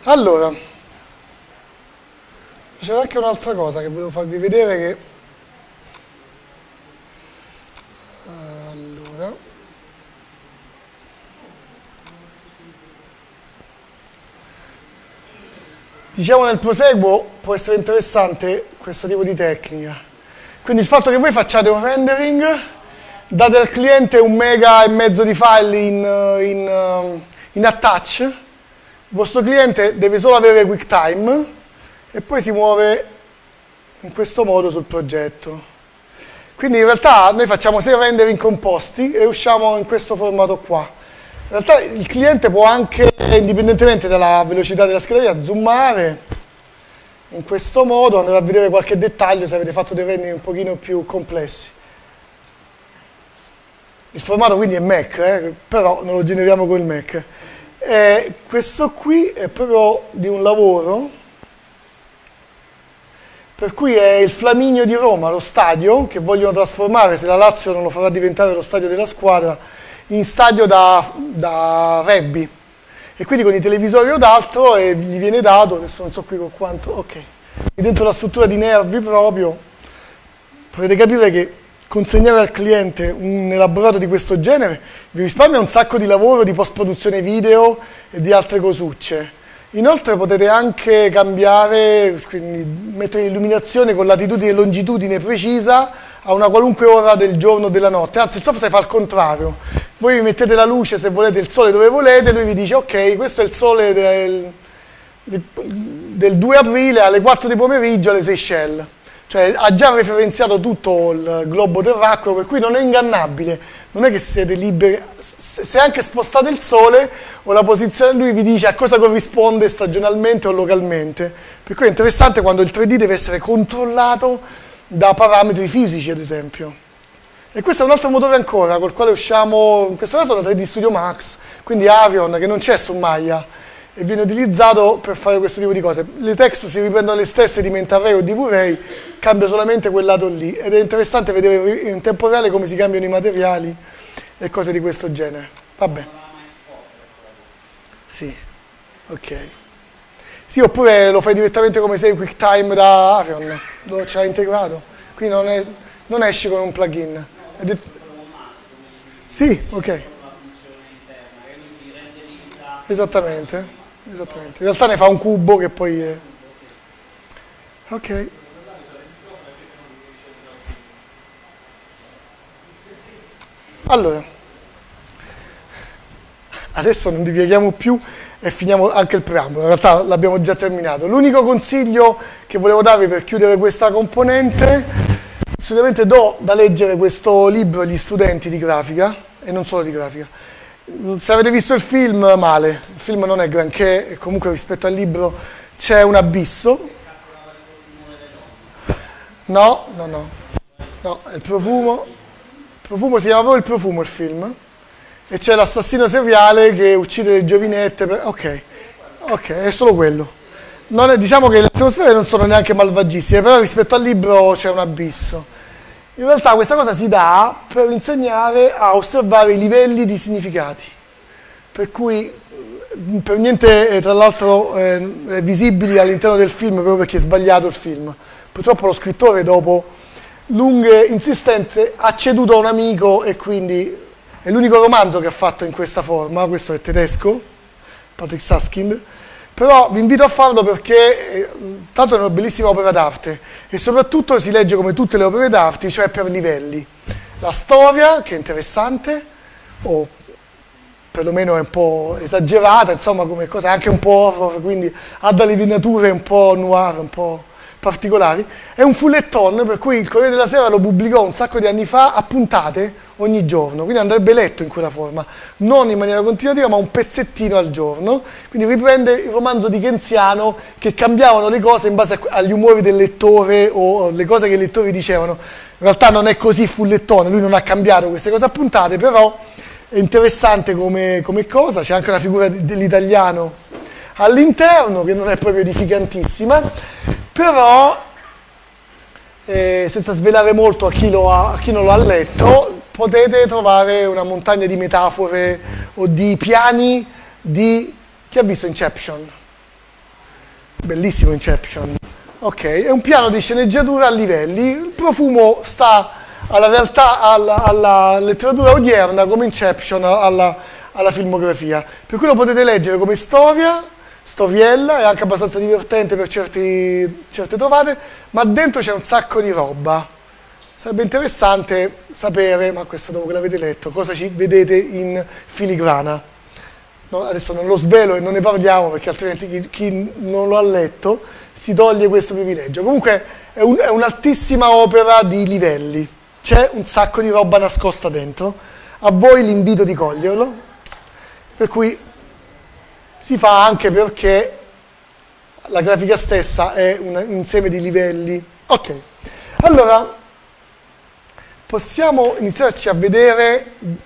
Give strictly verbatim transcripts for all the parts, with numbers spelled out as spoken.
Allora, c'era anche un'altra cosa che volevo farvi vedere che... Allora... Diciamo nel proseguo può essere interessante questo tipo di tecnica. Quindi il fatto che voi facciate un rendering, date al cliente un mega e mezzo di file in, in, in attach, il vostro cliente deve solo avere QuickTime e poi si muove in questo modo sul progetto. Quindi in realtà noi facciamo sei rendering composti e usciamo in questo formato qua. In realtà il cliente può anche, indipendentemente dalla velocità della scheda, zoomare in questo modo, andare a vedere qualche dettaglio se avete fatto dei rendering un pochino più complessi. Il formato quindi è Mac, eh, però non lo generiamo col Mac. E questo qui è proprio di un lavoro, per cui è il Flaminio di Roma, lo stadio, che vogliono trasformare, se la Lazio non lo farà diventare lo stadio della squadra, in stadio da, da rugby, e quindi con i televisori o d'altro e gli viene dato, adesso non so qui con quanto, ok, dentro la struttura di nervi proprio, potete capire che consegnare al cliente un elaborato di questo genere vi risparmia un sacco di lavoro di post-produzione video e di altre cosucce. Inoltre potete anche cambiare, quindi mettere l'illuminazione con latitudine e longitudine precisa a una qualunque ora del giorno o della notte. Anzi, il software fa il contrario. Voi vi mettete la luce, se volete, il sole dove volete, lui vi dice ok, questo è il sole del, del due aprile alle quattro di pomeriggio alle Seychelles. Cioè ha già referenziato tutto il globo terracqueo, per cui non è ingannabile. Non è che siete liberi, se anche spostate il sole o la posizione, lui vi dice a cosa corrisponde stagionalmente o localmente. Per cui è interessante quando il tre D deve essere controllato da parametri fisici, ad esempio. E questo è un altro motore ancora, col quale usciamo, in questo caso da tre D Studio Max, quindi Avion, che non c'è su Maya, e viene utilizzato per fare questo tipo di cose. Le texture si riprendono le stesse di Mentarray o di V-Ray, cambia solamente quel lato lì, ed è interessante vedere in tempo reale come si cambiano i materiali e cose di questo genere. Vabbè. Sì, ok. Sì, oppure lo fai direttamente come sei QuickTime da Avion, lo c'ha integrato, quindi non, è, non esci con un plugin. Sì, ok. Esattamente. Esattamente, in realtà ne fa un cubo che poi è... Ok. Allora, adesso non divaghiamo più e finiamo anche il preambolo, in realtà l'abbiamo già terminato. L'unico consiglio che volevo darvi per chiudere questa componente, sicuramente do da leggere questo libro agli studenti di grafica, e non solo di grafica. Se avete visto il film, male, il film non è granché, e comunque rispetto al libro c'è un abisso. No, no, no, no, è il profumo, il profumo si chiama proprio Il profumo il film, e c'è l'assassino seriale che uccide le giovinette, per... ok, ok, è solo quello. Non è, diciamo che le atmosfere non sono neanche malvagissime, però rispetto al libro c'è un abisso. In realtà questa cosa si dà per insegnare a osservare i livelli di significati, per cui per niente tra l'altro eh, visibili all'interno del film, proprio perché è sbagliato il film. Purtroppo lo scrittore, dopo lunghe insistenze, ha ceduto a un amico e quindi è l'unico romanzo che ha fatto in questa forma. Questo è tedesco, Patrick Susskind. Però vi invito a farlo perché eh, tanto è una bellissima opera d'arte e soprattutto si legge come tutte le opere d'arte, cioè per livelli. La storia, che è interessante, o perlomeno è un po' esagerata, insomma come cosa, è anche un po' horror, quindi ha delle venature un po' noir, un po' particolari. È un fulletton, per cui il Corriere della Sera lo pubblicò un sacco di anni fa a puntate ogni giorno, quindi andrebbe letto in quella forma, non in maniera continuativa ma un pezzettino al giorno, quindi riprende il romanzo di Kenziano che cambiavano le cose in base agli umori del lettore o le cose che i lettori dicevano. In realtà non è così fullettone, lui non ha cambiato queste cose a puntate, però è interessante come, come cosa. C'è anche una figura dell'italiano all'interno che non è proprio edificantissima, però eh, senza svelare molto a chi, lo ha, a chi non lo ha letto, potete trovare una montagna di metafore o di piani di... Chi ha visto Inception? bellissimo Inception, ok, è un piano di sceneggiatura a livelli, il profumo sta alla realtà, alla, alla letteratura odierna come Inception alla, alla filmografia, per cui lo potete leggere come storia, storiella, è anche abbastanza divertente per certi, certe trovate, ma dentro c'è un sacco di roba. Sarebbe interessante sapere, ma questo dopo che l'avete letto, cosa ci vedete in filigrana. No, adesso non lo svelo e non ne parliamo perché altrimenti chi, chi non lo ha letto si toglie questo privilegio. Comunque è, un, è un'altissima opera di livelli, c'è un sacco di roba nascosta dentro, a voi l'invito di coglierlo, per cui si fa anche perché la grafica stessa è un insieme di livelli. Ok, allora possiamo iniziarci a vedere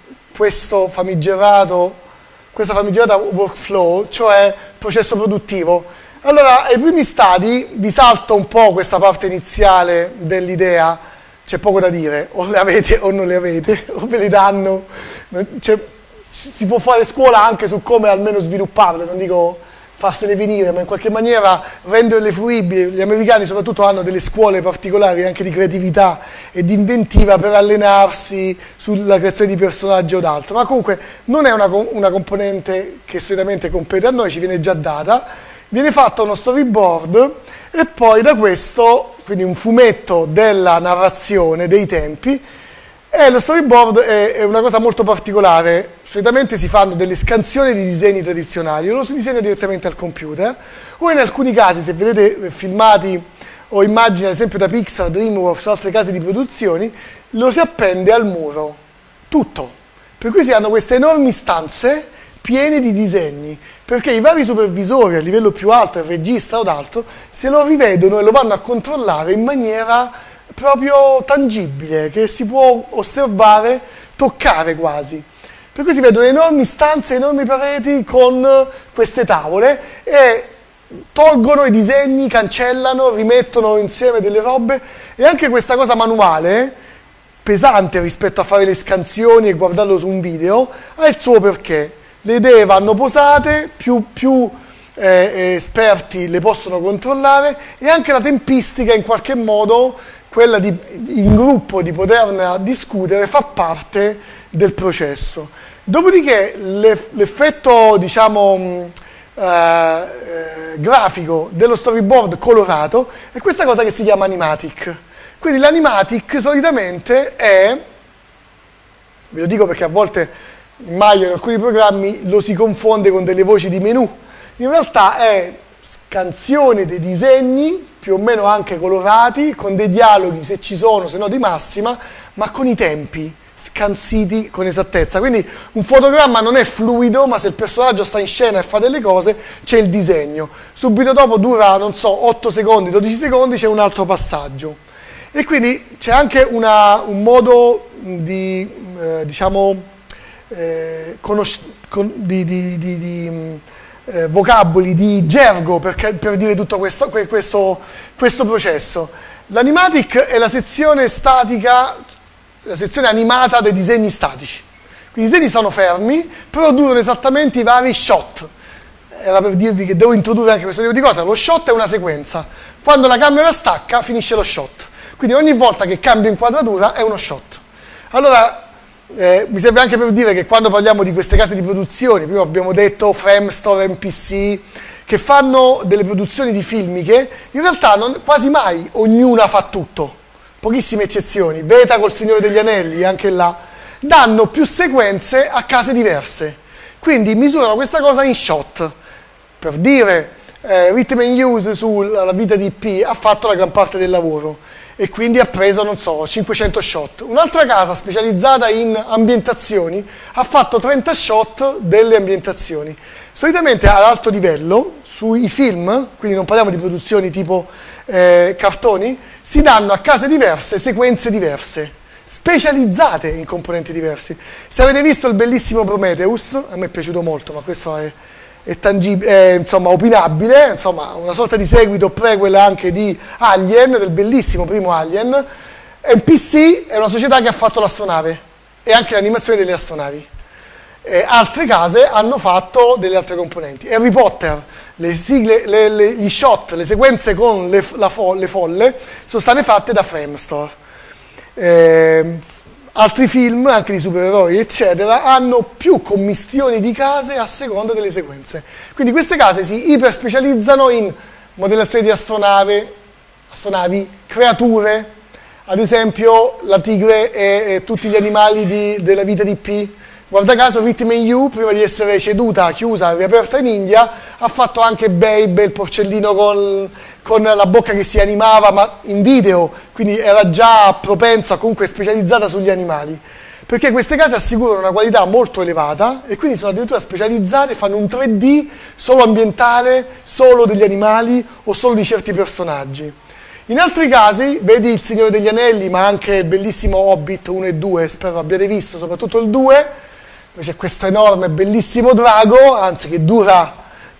questo famigerato, questa famigerata workflow, cioè processo produttivo. Allora, ai primi stadi vi salto un po' questa parte iniziale dell'idea, c'è poco da dire, o le avete o non le avete, o ve le danno, cioè, si può fare scuola anche su come almeno svilupparle, non dico farsene venire, ma in qualche maniera renderle fruibili. Gli americani soprattutto hanno delle scuole particolari anche di creatività e di inventiva per allenarsi sulla creazione di personaggi o d'altro, ma comunque non è una, una componente che solitamente compete a noi, ci viene già data, viene fatto uno storyboard e poi da questo, quindi un fumetto della narrazione, dei tempi. E lo storyboard è, è una cosa molto particolare, solitamente si fanno delle scansioni di disegni tradizionali, o lo si disegna direttamente al computer, o in alcuni casi, se vedete filmati o immagini ad esempio da Pixar, DreamWorks o altre case di produzioni, lo si appende al muro, tutto. Per cui si hanno queste enormi stanze piene di disegni, perché i vari supervisori a livello più alto, il regista o d'altro, se lo rivedono e lo vanno a controllare in maniera proprio tangibile, che si può osservare, toccare quasi. Per cui si vedono enormi stanze, enormi pareti con queste tavole e tolgono i disegni, cancellano, rimettono insieme delle robe, e anche questa cosa manuale, pesante rispetto a fare le scansioni e guardarlo su un video, ha il suo perché. Le idee vanno posate, più, più eh, esperti le possono controllare, e anche la tempistica in qualche modo, quella di, in gruppo di poterne discutere, fa parte del processo. Dopodiché l'effetto, diciamo, eh, eh, grafico dello storyboard colorato è questa cosa che si chiama animatic. Quindi l'animatic solitamente è, ve lo dico perché a volte immagino in alcuni programmi lo si confonde con delle voci di menu, in realtà è scansione dei disegni, più o meno anche colorati, con dei dialoghi se ci sono, se no di massima, ma con i tempi scansiti con esattezza. Quindi un fotogramma non è fluido, ma se il personaggio sta in scena e fa delle cose, c'è il disegno. Subito dopo dura, non so, otto secondi, dodici secondi, c'è un altro passaggio. E quindi c'è anche una, un modo di, eh, diciamo, eh, conosc- con, di, di, di, di Eh, vocaboli, di gergo per, per dire tutto questo, questo, questo processo. L'animatic è la sezione statica, la sezione animata dei disegni statici. Quindi i disegni sono fermi, però durano esattamente i vari shot. Era per dirvi che devo introdurre anche questo tipo di cosa. Lo shot è una sequenza. Quando la camera stacca, finisce lo shot. Quindi ogni volta che cambia inquadratura è uno shot. Allora, Eh, mi serve anche per dire che quando parliamo di queste case di produzione, prima abbiamo detto Framestore, M P C, che fanno delle produzioni di filmiche, in realtà non, quasi mai ognuna fa tutto, pochissime eccezioni. Beta col Signore degli Anelli, anche là, danno più sequenze a case diverse, quindi misurano questa cosa in shot. Per dire, eh, Rhythm and Use sulla vita di I P ha fatto la gran parte del lavoro, e quindi ha preso, non so, cinquecento shot. Un'altra casa specializzata in ambientazioni ha fatto trenta shot delle ambientazioni. Solitamente ad alto livello, sui film, quindi non parliamo di produzioni tipo eh, cartoni, si danno a case diverse sequenze diverse, specializzate in componenti diversi. Se avete visto il bellissimo Prometheus, a me è piaciuto molto, ma questo è... è, tangib- è insomma, opinabile, insomma, una sorta di seguito prequel anche di Alien, del bellissimo primo Alien. M P C è una società che ha fatto l'astronave e anche l'animazione delle astronavi. Eh, altre case hanno fatto delle altre componenti. Harry Potter le sigle, le, le, gli shot, le sequenze con le, la fo, le folle sono state fatte da Framestore. Eh, altri film, anche di supereroi, eccetera, hanno più commistioni di case a seconda delle sequenze. Quindi queste case si iperspecializzano in modellazione di astronave, astronavi, creature, ad esempio la tigre e, e tutti gli animali di, della vita di P. Guarda caso Vitamin U, prima di essere ceduta, chiusa, riaperta in India, ha fatto anche Babe, il porcellino con, con la bocca che si animava, ma in video, quindi era già propensa, comunque specializzata sugli animali. Perché queste case assicurano una qualità molto elevata e quindi sono addirittura specializzate, fanno un tre D solo ambientale, solo degli animali o solo di certi personaggi. In altri casi, vedi Il Signore degli Anelli, ma anche il bellissimo Hobbit uno e due, spero abbiate visto, soprattutto il due, dove c'è questo enorme, bellissimo drago, anzi che dura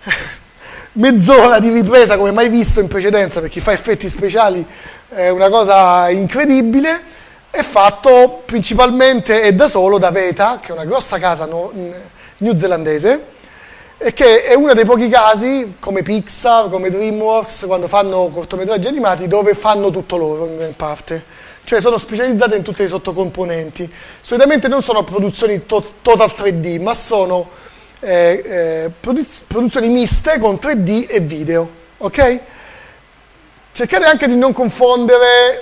mezz'ora di ripresa come mai visto in precedenza, per chi fa effetti speciali è una cosa incredibile, è fatto principalmente e da solo da Weta, che è una grossa casa no, newzelandese, e che è uno dei pochi casi, come Pixar, come DreamWorks, quando fanno cortometraggi animati, dove fanno tutto loro in gran parte. Cioè sono specializzate in tutte le sottocomponenti. Solitamente non sono produzioni to- total tre D, ma sono eh, eh, produz- produzioni miste con tre D e video, ok? Cercate anche di non confondere,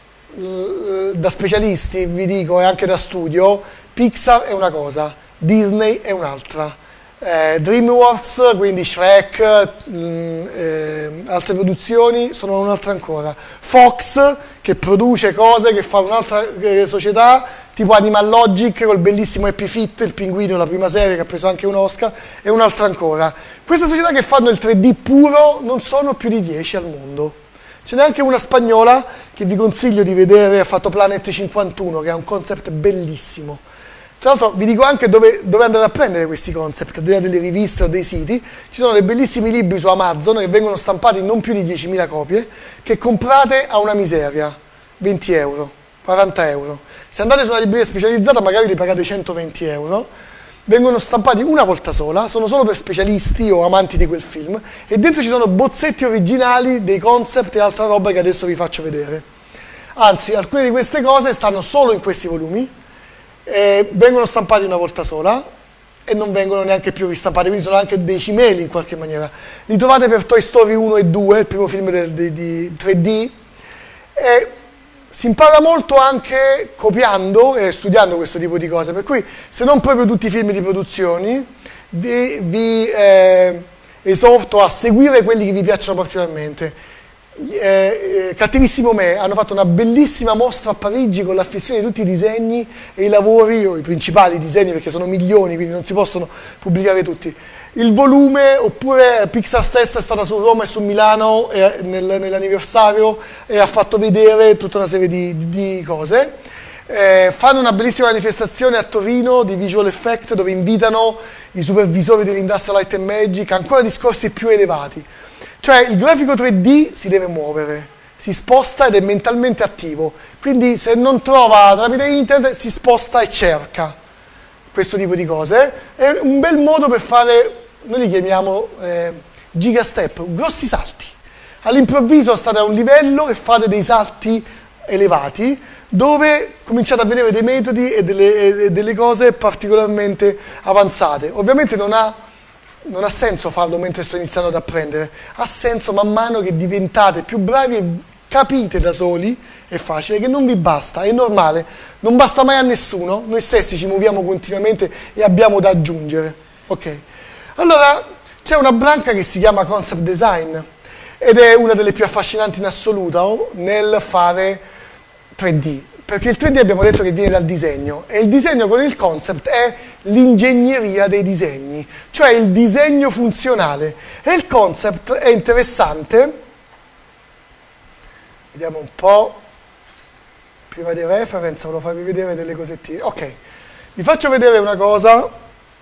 eh, da specialisti, vi dico, e anche da studio, Pixar è una cosa, Disney è un'altra. Eh, DreamWorks, quindi Shrek, mh, eh, altre produzioni sono un'altra ancora. Fox, che produce cose, che fa un'altra eh, società, tipo Animal Logic, col bellissimo Happy Feet, il pinguino, la prima serie che ha preso anche un Oscar, e un'altra ancora. Queste società che fanno il tre D puro non sono più di dieci al mondo. Ce n'è anche una spagnola che vi consiglio di vedere, ha fatto Planet cinquantuno, che è un concept bellissimo. Tra l'altro vi dico anche dove, dove andare a prendere questi concept, al di là delle riviste o dei siti. Ci sono dei bellissimi libri su Amazon che vengono stampati in non più di diecimila copie, che comprate a una miseria, venti euro, quaranta euro. Se andate su una libreria specializzata magari li pagate centoventi euro, vengono stampati una volta sola, sono solo per specialisti o amanti di quel film, e dentro ci sono bozzetti originali dei concept e altra roba che adesso vi faccio vedere. Anzi, alcune di queste cose stanno solo in questi volumi, Eh, vengono stampati una volta sola e non vengono neanche più ristampati, quindi sono anche dei cimeli in qualche maniera. Li trovate per Toy Story uno e due, il primo film del, di, di tre D, e si impara molto anche copiando e studiando questo tipo di cose, per cui se non proprio tutti i film di produzioni, vi, vi eh, esorto a seguire quelli che vi piacciono particolarmente. Eh, eh, Cattivissimo Me hanno fatto una bellissima mostra a Parigi con l'affissione di tutti i disegni e i lavori, o i principali disegni, perché sono milioni, quindi non si possono pubblicare tutti. Il volume, oppure Pixar stessa è stata su Roma e su Milano eh, nel, nell'anniversario e ha fatto vedere tutta una serie di, di, di cose. Eh, fanno una bellissima manifestazione a Torino di Visual Effect, dove invitano i supervisori dell'Industrial Light and Magic, ancora discorsi più elevati. Cioè il grafico tre D si deve muovere, si sposta ed è mentalmente attivo, quindi se non trova tramite internet si sposta e cerca questo tipo di cose. È un bel modo per fare, noi li chiamiamo eh, giga step, grossi salti. All'improvviso state a un livello e fate dei salti elevati, dove cominciate a vedere dei metodi e delle, e delle cose particolarmente avanzate. Ovviamente non ha... non ha senso farlo mentre sto iniziando ad apprendere, ha senso man mano che diventate più bravi e capite da soli, è facile, che non vi basta, è normale, non basta mai a nessuno, noi stessi ci muoviamo continuamente e abbiamo da aggiungere, ok? Allora, c'è una branca che si chiama concept design, ed è una delle più affascinanti in assoluto nel fare tre D, perché il tre D abbiamo detto che viene dal disegno, e il disegno con il concept è l'ingegneria dei disegni, cioè il disegno funzionale, e il concept è interessante. Vediamo un po', prima dei reference volevo farvi vedere delle cosettine. Ok, vi faccio vedere una cosa.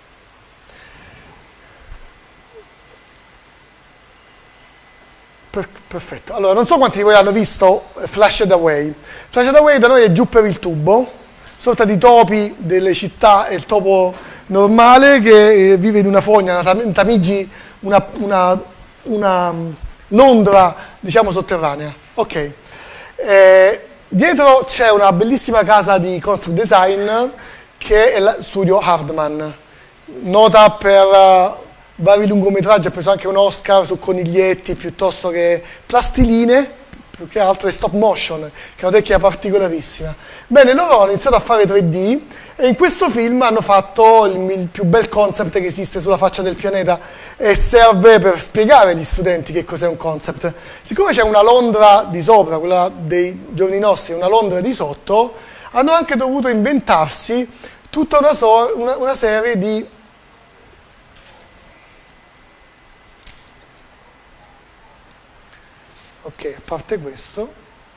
Perfetto, allora non so quanti di voi hanno visto Flashed Away. Flashed Away da noi è Giù per il tubo, sorta di topi delle città, è il topo normale che vive in una fogna, in Tamigi, una, una una Londra, diciamo, sotterranea. Ok. Eh, dietro c'è una bellissima casa di concept design che è la studio Hardman, nota per uh, vari lungometraggi, ha preso anche un Oscar su coniglietti piuttosto che plastiline, più che altro è stop motion, che è una tecnica particolarissima. Bene, loro hanno iniziato a fare tre D e in questo film hanno fatto il, il più bel concept che esiste sulla faccia del pianeta e serve per spiegare agli studenti che cos'è un concept. Siccome c'è una Londra di sopra, quella dei giorni nostri, una Londra di sotto, hanno anche dovuto inventarsi tutta una, so una, una serie di ok, a parte questo,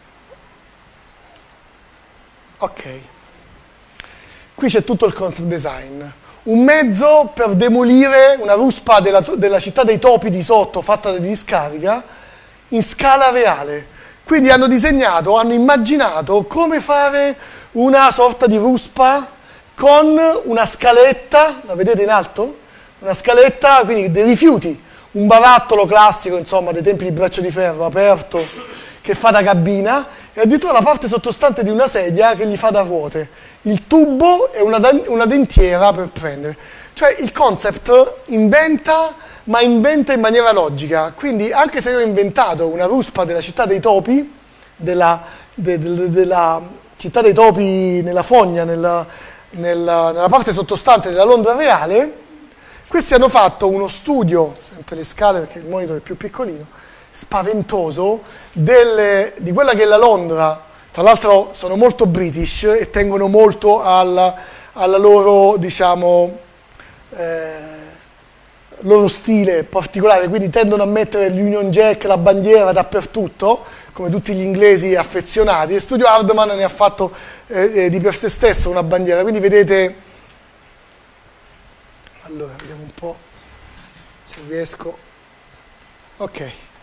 ok, qui c'è tutto il concept design, un mezzo per demolire una ruspa della, della città dei topi di sotto fatta di discarica in scala reale. Quindi hanno disegnato, hanno immaginato come fare una sorta di ruspa con una scaletta, la vedete in alto? Una scaletta, quindi dei rifiuti, un barattolo classico, insomma, dei tempi di Braccio di Ferro, aperto, che fa da cabina, e addirittura la parte sottostante di una sedia che gli fa da ruote. Il tubo è una, una dentiera per prendere. Cioè il concept inventa, ma inventa in maniera logica. Quindi anche se io ho inventato una ruspa della città dei topi, della, de, de, della città dei topi nella fogna, nella, nella, nella parte sottostante della Londra reale, questi hanno fatto uno studio, sempre le scale perché il monitor è più piccolino, spaventoso, delle, di quella che è la Londra. Tra l'altro sono molto british e tengono molto alla, alla loro, diciamo, eh, loro stile particolare, quindi tendono a mettere l'Union Jack, la bandiera dappertutto, come tutti gli inglesi affezionati, e Studio Hardman ne ha fatto eh, di per sé stesso una bandiera, quindi vedete. Allora, vediamo un po' se riesco. Ok,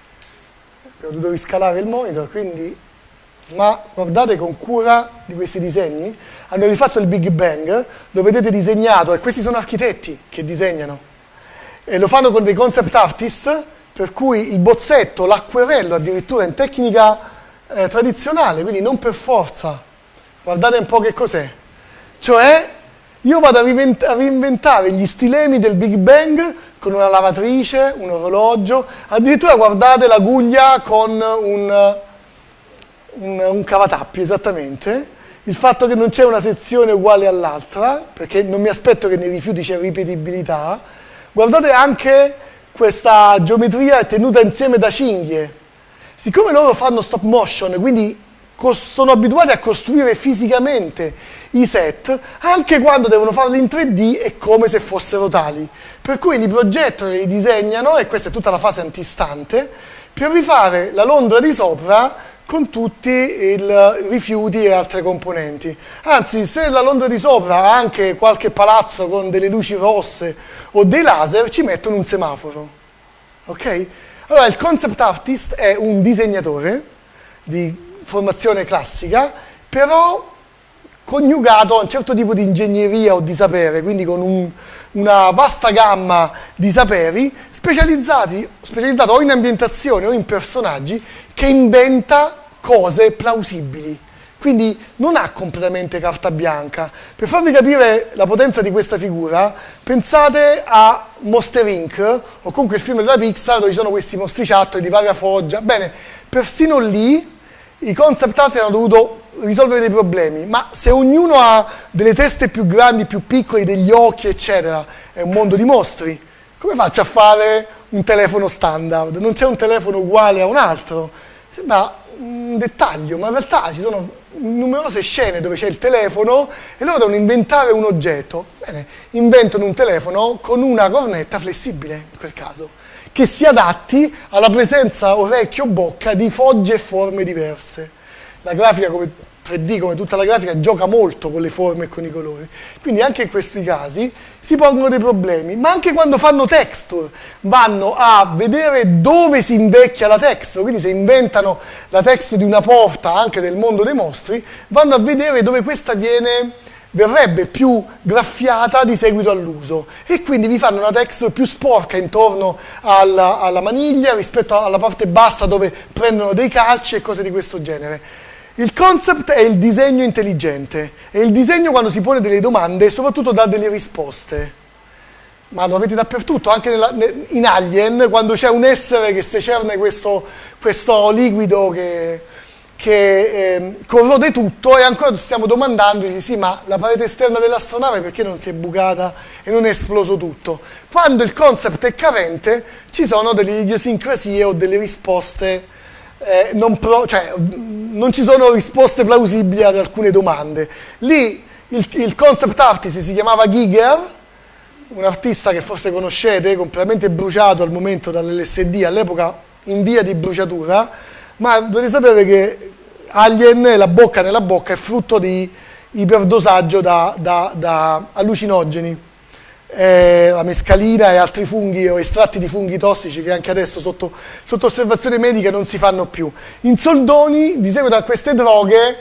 abbiamo dovuto riscalare il monitor, quindi, ma guardate con cura di questi disegni. Hanno rifatto il Big Bang, lo vedete disegnato, e questi sono architetti che disegnano. E lo fanno con dei concept artist, per cui il bozzetto, l'acquerello addirittura in tecnica eh, tradizionale, quindi non per forza. Guardate un po' che cos'è. Cioè, io vado a, a reinventare gli stilemi del Big Bang con una lavatrice, un orologio, addirittura guardate l'aguglia con un, un, un cavatappi, esattamente. Il fatto che non c'è una sezione uguale all'altra, perché non mi aspetto che nei rifiuti c'è ripetibilità. Guardate anche questa geometria tenuta insieme da cinghie. Siccome loro fanno stop motion, quindi sono abituati a costruire fisicamente i set, anche quando devono farli in tre D è come se fossero tali. Per cui li progettano e li disegnano, e questa è tutta la fase antistante, per rifare la Londra di sopra con tutti i rifiuti e altre componenti. Anzi, se la Londra di sopra ha anche qualche palazzo con delle luci rosse o dei laser, ci mettono un semaforo. Ok? Allora, il concept artist è un disegnatore di formazione classica, però coniugato a un certo tipo di ingegneria o di sapere, quindi con un, una vasta gamma di saperi specializzati, specializzato o in ambientazione o in personaggi, che inventa cose plausibili. Quindi non ha completamente carta bianca. Per farvi capire la potenza di questa figura, pensate a Monster incorporated o comunque il film della Pixar dove ci sono questi mostriciattoli di varia foggia. Bene, persino lì i concept art hanno dovuto risolvere dei problemi, ma se ognuno ha delle teste più grandi, più piccole, degli occhi, eccetera, è un mondo di mostri. Come faccio a fare un telefono standard? Non c'è un telefono uguale a un altro. Sembra un dettaglio, ma in realtà ci sono numerose scene dove c'è il telefono e loro devono inventare un oggetto. Bene, inventano un telefono con una cornetta flessibile, in quel caso, che si adatti alla presenza orecchio-bocca di fogge e forme diverse. La grafica come tre D, come tutta la grafica, gioca molto con le forme e con i colori. Quindi anche in questi casi si pongono dei problemi, ma anche quando fanno texture vanno a vedere dove si invecchia la texture, quindi se inventano la texture di una porta anche del mondo dei mostri, vanno a vedere dove questa viene verrebbe più graffiata di seguito all'uso e quindi vi fanno una texture più sporca intorno alla, alla maniglia rispetto alla parte bassa dove prendono dei calci e cose di questo genere. Il concept è il disegno intelligente e il disegno quando si pone delle domande soprattutto dà delle risposte. Ma lo avete dappertutto, anche nella, in Alien, quando c'è un essere che secerne questo, questo liquido che, che eh, corrode tutto e ancora stiamo domandandoci, sì, ma la parete esterna dell'astronave perché non si è bucata e non è esploso tutto? Quando il concept è carente ci sono delle idiosincrasie o delle risposte, eh, non, pro, cioè, non ci sono risposte plausibili ad alcune domande. Lì il, il concept artist si chiamava Giger, un artista che forse conoscete, completamente bruciato al momento dall'L S D, all'epoca in via di bruciatura, ma dovete sapere che Alien, la bocca nella bocca, è frutto di iperdosaggio da, da, da allucinogeni. Eh, la mescalina e altri funghi o estratti di funghi tossici che anche adesso sotto, sotto osservazione medica non si fanno più. In soldoni, di seguito a queste droghe,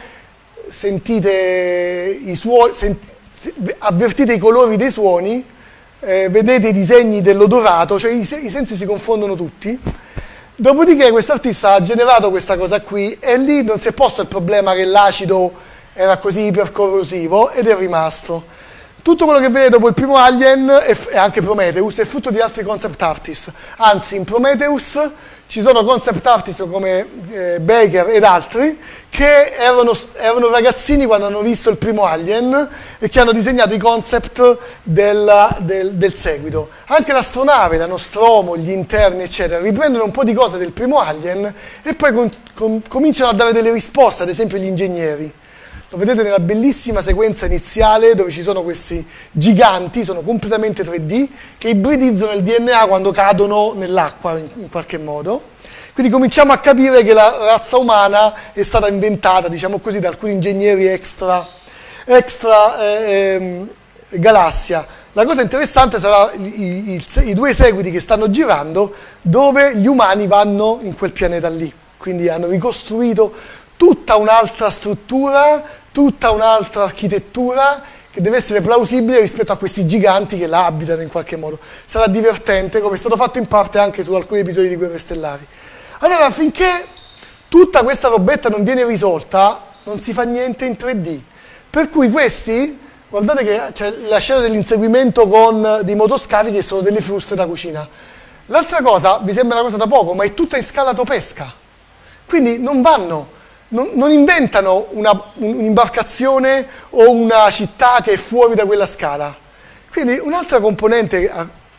sentite i suoni, senti, avvertite i colori dei suoni, Eh, vedete i disegni dell'odorato, cioè i, i sensi si confondono tutti. Dopodiché quest'artista ha generato questa cosa qui e lì non si è posto il problema che l'acido era così ipercorrosivo ed è rimasto. Tutto quello che vedete dopo il primo Alien e anche Prometheus è frutto di altri concept artists. Anzi, in Prometheus ci sono concept artist come eh, Baker ed altri che erano, erano ragazzini quando hanno visto il primo Alien e che hanno disegnato i concept del, del, del seguito. Anche l'astronave, la Nostromo, gli interni eccetera riprendono un po' di cose del primo Alien e poi con, con, cominciano a dare delle risposte, ad esempio gli ingegneri. Lo vedete nella bellissima sequenza iniziale dove ci sono questi giganti, sono completamente tre D, che ibridizzano il D N A quando cadono nell'acqua in, in qualche modo. Quindi cominciamo a capire che la razza umana è stata inventata, diciamo così, da alcuni ingegneri extra, extra eh, eh, galassia. La cosa interessante sarà i, i, i due seguiti che stanno girando dove gli umani vanno in quel pianeta lì. Quindi hanno ricostruito tutta un'altra struttura, tutta un'altra architettura che deve essere plausibile rispetto a questi giganti che la abitano in qualche modo. Sarà divertente, come è stato fatto in parte anche su alcuni episodi di Guerre Stellari. Allora, finché tutta questa robetta non viene risolta, non si fa niente in tre D. Per cui questi, guardate che c'è la scena dell'inseguimento con dei motoscavi che sono delle fruste da cucina. L'altra cosa, vi sembra una cosa da poco, ma è tutta in scala topesca. Quindi non vanno... Non, non inventano una, un'imbarcazione o una città che è fuori da quella scala. Quindi un'altra componente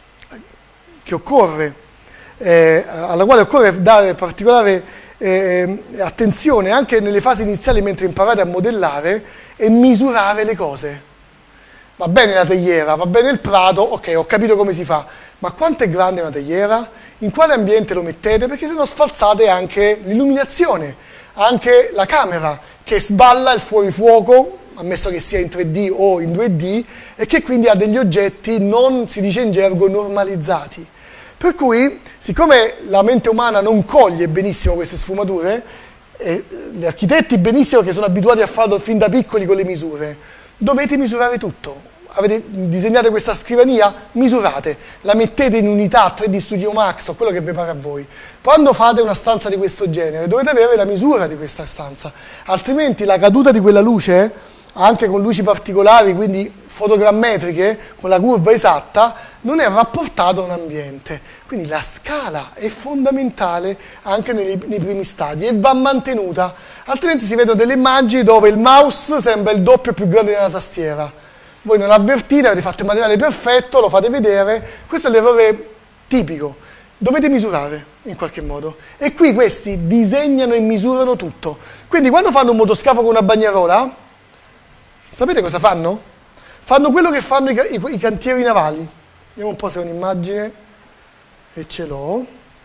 che occorre, eh, alla quale occorre dare particolare eh, attenzione anche nelle fasi iniziali mentre imparate a modellare, è misurare le cose. Va bene la teiera, va bene il prato, ok, ho capito come si fa, ma quanto è grande una teiera? In quale ambiente lo mettete? Perché se no sfalsate anche l'illuminazione. Anche la camera che sballa il fuorifuoco, ammesso che sia in tre D o in due D, e che quindi ha degli oggetti, non si dice in gergo, normalizzati. Per cui, siccome la mente umana non coglie benissimo queste sfumature, eh, gli architetti benissimo che sono abituati a farlo fin da piccoli con le misure, dovete misurare tutto. Avete disegnato questa scrivania? Misurate, la mettete in unità tre D Studio Max o quello che vi pare a voi. Quando fate una stanza di questo genere dovete avere la misura di questa stanza, altrimenti la caduta di quella luce, anche con luci particolari, quindi fotogrammetriche, con la curva esatta, non è rapportata a un ambiente. Quindi la scala è fondamentale anche nei, nei primi stadi e va mantenuta, altrimenti si vedono delle immagini dove il mouse sembra il doppio più grande della tastiera. Voi non avvertite, avete fatto il materiale perfetto, lo fate vedere, questo è l'errore tipico, dovete misurare in qualche modo. E qui questi disegnano e misurano tutto. Quindi quando fanno un motoscafo con una bagnarola, sapete cosa fanno? Fanno quello che fanno i, i, i cantieri navali. Vediamo un po' se è un'immagine, e ce l'ho.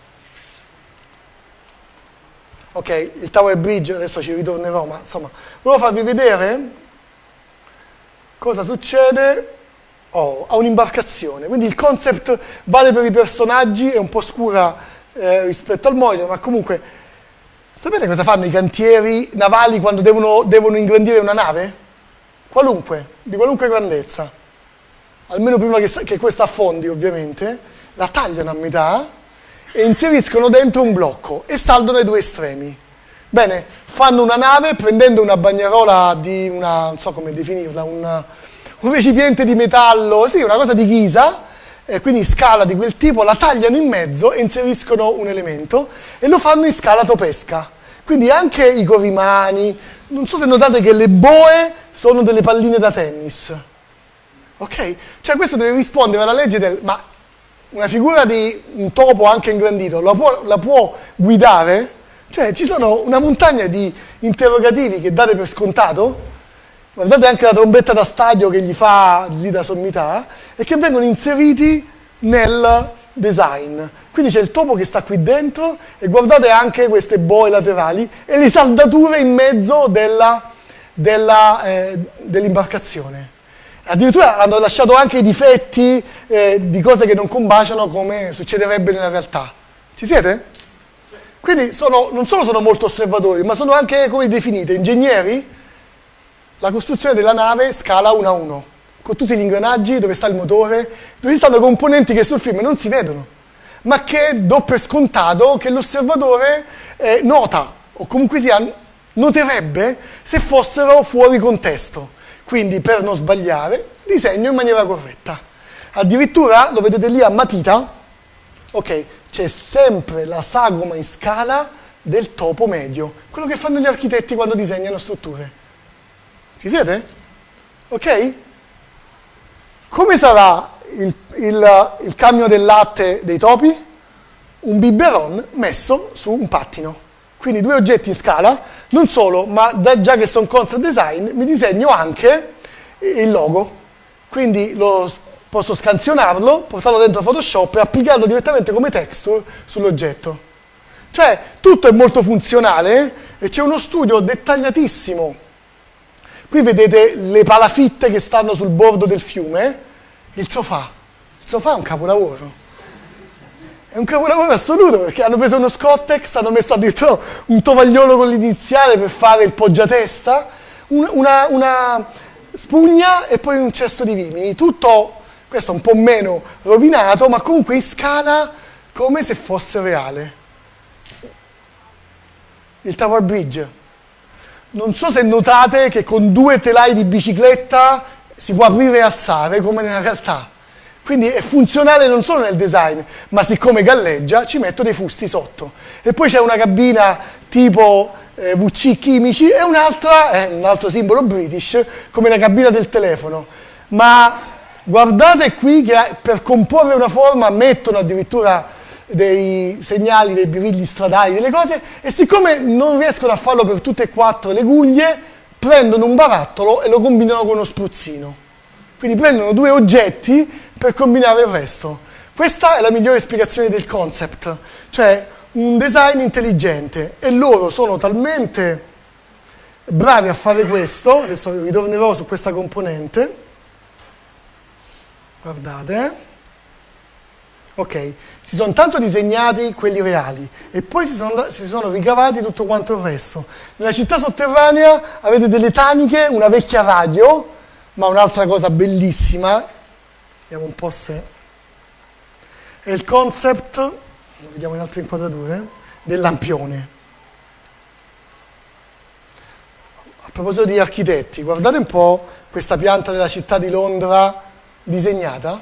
Ok, il Tower Bridge, adesso ci ritornerò, ma insomma, volevo farvi vedere cosa succede oh, a un'imbarcazione. Quindi il concept vale per i personaggi, è un po' scura eh, rispetto al monitor, ma comunque sapete cosa fanno i cantieri navali quando devono, devono ingrandire una nave? qualunque, di qualunque grandezza, almeno prima che, che questa affondi ovviamente, la tagliano a metà e inseriscono dentro un blocco e saldano ai due estremi. Bene, fanno una nave prendendo una bagnarola di una, non so come definirla, una, un recipiente di metallo, sì, una cosa di ghisa, eh, quindi scala di quel tipo, la tagliano in mezzo e inseriscono un elemento e lo fanno in scala topesca. Quindi anche i corrimani, non so se notate che le boe sono delle palline da tennis. Ok? Cioè questo deve rispondere alla legge del... ma una figura di un topo anche ingrandito la può, la può guidare? Cioè ci sono una montagna di interrogativi che date per scontato, guardate anche la trombetta da stadio che gli fa lì da sommità, e che vengono inseriti nel design. Quindi c'è il topo che sta qui dentro e guardate anche queste boe laterali e le saldature in mezzo della, della, eh, dell'imbarcazione. Addirittura hanno lasciato anche i difetti eh, di cose che non combaciano come succederebbe nella realtà. Ci siete? Quindi sono, non solo sono molto osservatori, ma sono anche, come definite, ingegneri. La costruzione della nave scala uno a uno, con tutti gli ingranaggi, dove sta il motore, dove ci stanno componenti che sul film non si vedono, ma che do per scontato che l'osservatore eh, nota, o comunque sia, noterebbe se fossero fuori contesto. Quindi, per non sbagliare, disegno in maniera corretta. Addirittura, lo vedete lì a matita, ok, c'è sempre la sagoma in scala del topo medio, quello che fanno gli architetti quando disegnano strutture. Ci siete? Ok? Come sarà il, il, il camion del latte dei topi? Un biberon messo su un pattino. Quindi due oggetti in scala, non solo, ma da, già che sono concept design, mi disegno anche il logo. Quindi lo, posso scansionarlo, portarlo dentro Photoshop e applicarlo direttamente come texture sull'oggetto. Cioè, tutto è molto funzionale e c'è uno studio dettagliatissimo. Qui vedete le palafitte che stanno sul bordo del fiume, il sofà. Il sofà è un capolavoro. È un capolavoro assoluto perché hanno preso uno Scottex, hanno messo addirittura un tovagliolo con l'iniziale per fare il poggiatesta, un, una, una spugna e poi un cesto di vimini. Tutto, questo un po' meno rovinato, ma comunque in scala come se fosse reale. Il Tower Bridge. Non so se notate che con due telai di bicicletta si può aprire e alzare come nella realtà. Quindi è funzionale non solo nel design, ma siccome galleggia ci metto dei fusti sotto. E poi c'è una cabina tipo eh, V C chimici e un'altra, eh, un altro simbolo British, come la cabina del telefono. Ma guardate qui che per comporre una forma mettono addirittura dei segnali, dei bivigli stradali, delle cose, e siccome non riescono a farlo per tutte e quattro le guglie, prendono un barattolo e lo combinano con uno spruzzino. Quindi prendono due oggetti per combinare il resto. Questa è la migliore spiegazione del concept, cioè un design intelligente, e loro sono talmente bravi a fare questo, adesso ritornerò su questa componente, guardate, ok, si sono tanto disegnati quelli reali e poi si sono, si sono ricavati tutto quanto il resto. Nella città sotterranea avete delle taniche, una vecchia radio, ma un'altra cosa bellissima, vediamo un po' se è il concept, lo vediamo in altre inquadrature, del lampione. A proposito di architetti, guardate un po' questa pianta della città di Londra disegnata.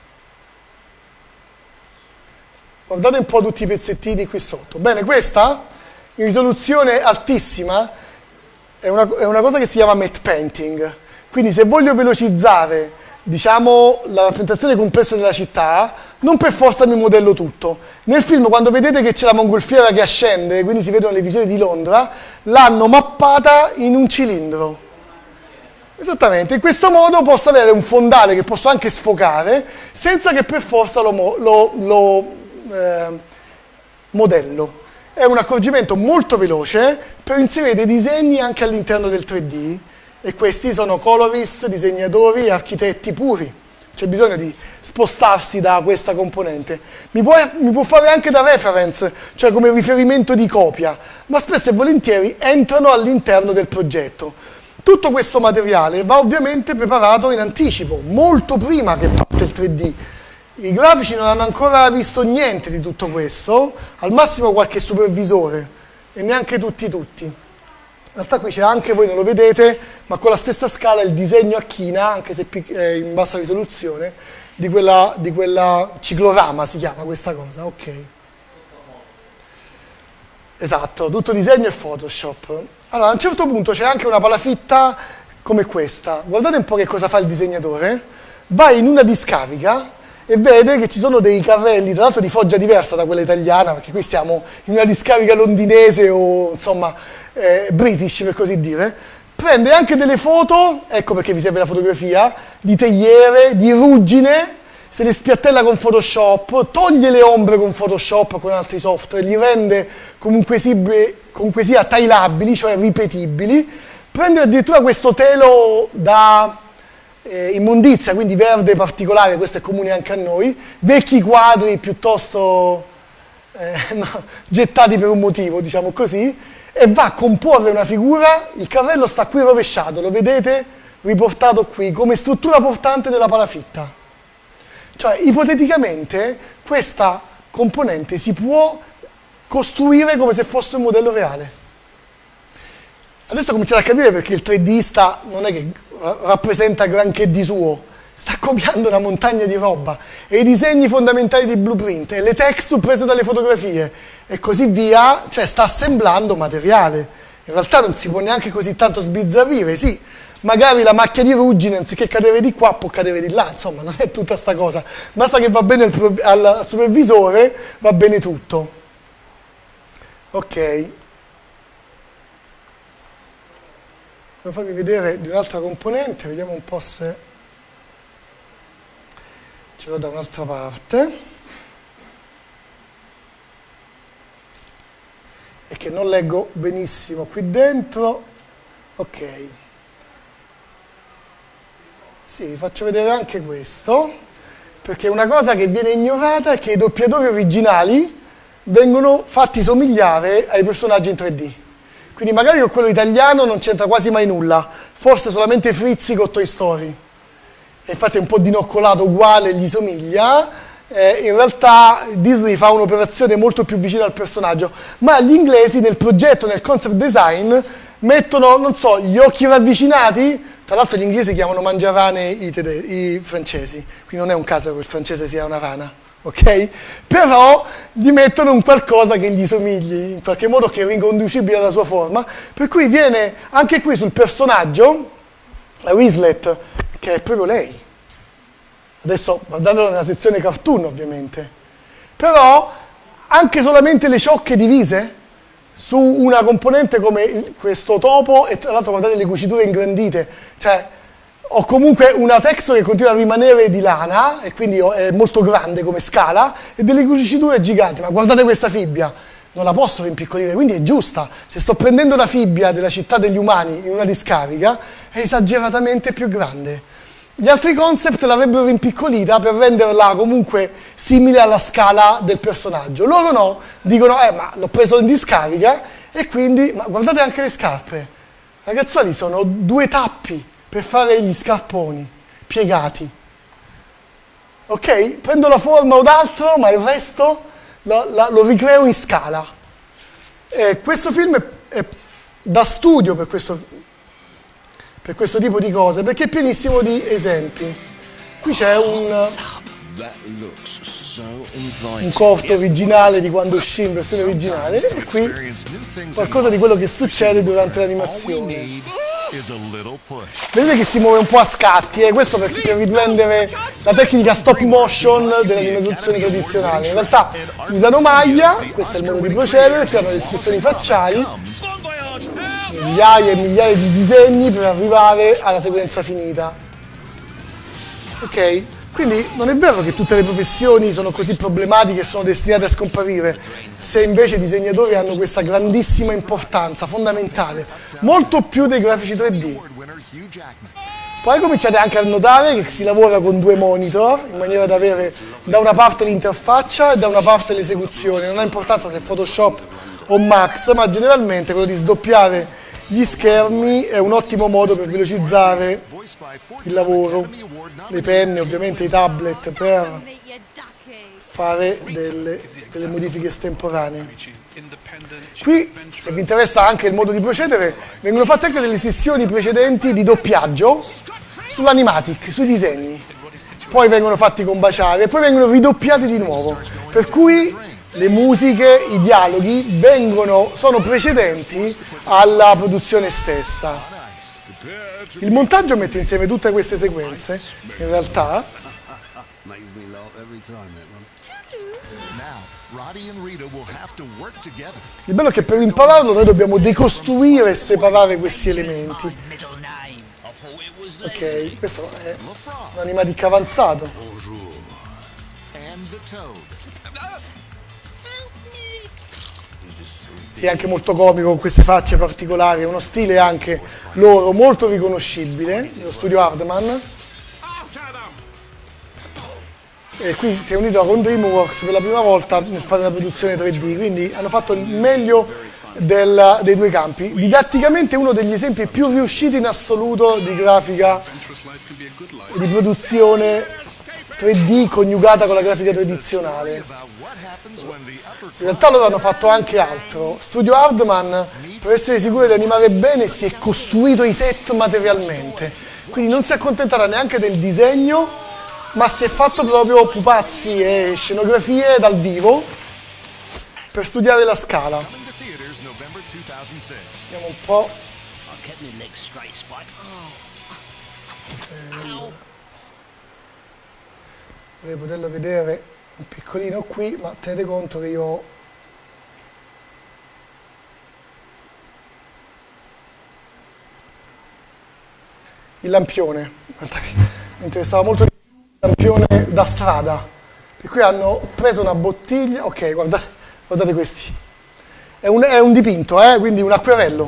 Guardate un po' tutti i pezzettini qui sotto. Bene, questa in risoluzione altissima è una, è una cosa che si chiama matte painting. Quindi se voglio velocizzare, diciamo, la rappresentazione complessa della città, non per forza mi modello tutto. Nel film, quando vedete che c'è la mongolfiera che ascende, quindi si vedono le visioni di Londra, l'hanno mappata in un cilindro. Esattamente, in questo modo posso avere un fondale che posso anche sfocare, senza che per forza lo, lo, lo eh, modello. È un accorgimento molto veloce per inserire dei disegni anche all'interno del tre D, e questi sono colorist, disegnatori e architetti puri. C'è bisogno di spostarsi da questa componente. Mi può, mi può fare anche da reference, cioè come riferimento di copia, ma spesso e volentieri entrano all'interno del progetto. Tutto questo materiale va ovviamente preparato in anticipo, molto prima che parte il tre D. I grafici non hanno ancora visto niente di tutto questo, al massimo qualche supervisore, e neanche tutti tutti. In realtà qui c'è anche, voi non lo vedete, ma con la stessa scala il disegno a china, anche se è in bassa risoluzione, di quella, di quella ciclorama si chiama questa cosa, ok. Esatto, tutto disegno e Photoshop. Allora, a un certo punto c'è anche una palafitta come questa. Guardate un po' che cosa fa il disegnatore. Va in una discarica e vede che ci sono dei carrelli, tra l'altro di foggia diversa da quella italiana, perché qui stiamo in una discarica londinese o, insomma, eh, british, per così dire. Prende anche delle foto, ecco perché vi serve la fotografia, di teiere, di ruggine, se le spiattella con Photoshop, toglie le ombre con Photoshop, con altri software, li rende comunque, si, comunque sia tailabili, cioè ripetibili, prende addirittura questo telo da eh, immondizia, quindi verde particolare, questo è comune anche a noi, vecchi quadri piuttosto eh, no, gettati per un motivo, diciamo così, e va a comporre una figura, il carrello sta qui rovesciato, lo vedete riportato qui, come struttura portante della palafitta. Cioè, ipoteticamente, questa componente si può costruire come se fosse un modello reale. Adesso cominciate a capire perché il tre Dista non è che rappresenta granché di suo, sta copiando una montagna di roba, e i disegni fondamentali di Blueprint, e le texture prese dalle fotografie, e così via, cioè sta assemblando materiale. In realtà non si può neanche così tanto sbizzarrire, sì. Magari la macchia di ruggine, anziché cadere di qua, può cadere di là, insomma, non è tutta sta cosa. Basta che va bene al, al supervisore, va bene tutto. Ok. Devo farvi vedere di un'altra componente, vediamo un po' se ce l'ho da un'altra parte. E che non leggo benissimo qui dentro. Ok. Sì, vi faccio vedere anche questo, perché una cosa che viene ignorata è che i doppiatori originali vengono fatti somigliare ai personaggi in tre D. Quindi magari con quello italiano non c'entra quasi mai nulla, forse solamente Frizzi con Toy Story. E infatti è un po' dinoccolato uguale, gli somiglia. Eh, in realtà Disney fa un'operazione molto più vicina al personaggio, ma gli inglesi nel progetto, nel concept design, mettono, non so, gli occhi ravvicinati. Tra l'altro gli inglesi chiamano mangiarane i, i francesi, quindi non è un caso che il francese sia una rana, ok? Però gli mettono un qualcosa che gli somigli, in qualche modo che è riconducibile alla sua forma, per cui viene anche qui sul personaggio, la Weaslet, che è proprio lei. Adesso guardate nella sezione cartoon ovviamente, però anche solamente le ciocche divise su una componente come il, questo topo, e tra l'altro guardate le cuciture ingrandite, cioè ho comunque una texture che continua a rimanere di lana e quindi è molto grande come scala e delle cuciture giganti, ma guardate questa fibbia, non la posso rimpiccolire, quindi è giusta. Se sto prendendo la fibbia della città degli umani in una discarica è esageratamente più grande. Gli altri concept l'avrebbero rimpiccolita per renderla comunque simile alla scala del personaggio. Loro no, dicono, eh ma l'ho preso in discarica e quindi, ma guardate anche le scarpe. Ragazzuoli, sono due tappi per fare gli scarponi piegati. Ok? Prendo la forma o d'altro, ma il resto lo, la, lo ricreo in scala. Eh, questo film è, è da studio per questo per questo tipo di cose, perché è pienissimo di esempi. Qui c'è un, un corto originale di quando uscì in versione originale, e qui qualcosa di quello che succede durante l'animazione. Vedete che si muove un po' a scatti, eh? Questo per, per riprendere la tecnica stop motion dell'animazione tradizionale. In realtà usano maglia, questo è il modo di procedere, qui hanno le espressioni facciali, migliaia e migliaia di disegni per arrivare alla sequenza finita. Ok? Quindi non è vero che tutte le professioni sono così problematiche e sono destinate a scomparire, se invece i disegnatori hanno questa grandissima importanza, fondamentale, molto più dei grafici tre D. Poi cominciate anche a notare che si lavora con due monitor, in maniera da avere da una parte l'interfaccia e da una parte l'esecuzione. Non ha importanza se è Photoshop o Max, ma generalmente quello di sdoppiare gli schermi è un ottimo modo per velocizzare il lavoro, le penne, ovviamente i tablet, per fare delle, delle modifiche estemporanee. Qui, se vi interessa anche il modo di procedere, vengono fatte anche delle sessioni precedenti di doppiaggio sull'animatic, sui disegni. Poi vengono fatti combaciare e poi vengono ridoppiati di nuovo. Per cui le musiche, i dialoghi vengono, sono precedenti alla produzione stessa. Il montaggio mette insieme tutte queste sequenze, in realtà. Il bello è che per impararlo noi dobbiamo decostruire e separare questi elementi. Ok, questo è un animatic avanzato. Sì, è anche molto comico con queste facce particolari, è uno stile anche loro molto riconoscibile, lo studio Hardman. E qui si è unito con DreamWorks per la prima volta nel fare una produzione tre D, quindi hanno fatto il meglio del, dei due campi. Didatticamente uno degli esempi più riusciti in assoluto di grafica, di produzione tre D coniugata con la grafica tradizionale. In realtà loro hanno fatto anche altro. Studio Hardman, per essere sicuro di animare bene, si è costruito i set materialmente, quindi non si accontentava neanche del disegno, ma si è fatto proprio pupazzi e scenografie dal vivo per studiare la scala. Vediamo un po'. Vorrei poterlo vedere un piccolino qui, ma tenete conto che io ho il lampione, mi interessava molto di lampione da strada, per cui hanno preso una bottiglia, ok, guardate, guardate questi, è un, è un dipinto, eh, quindi un acquerello,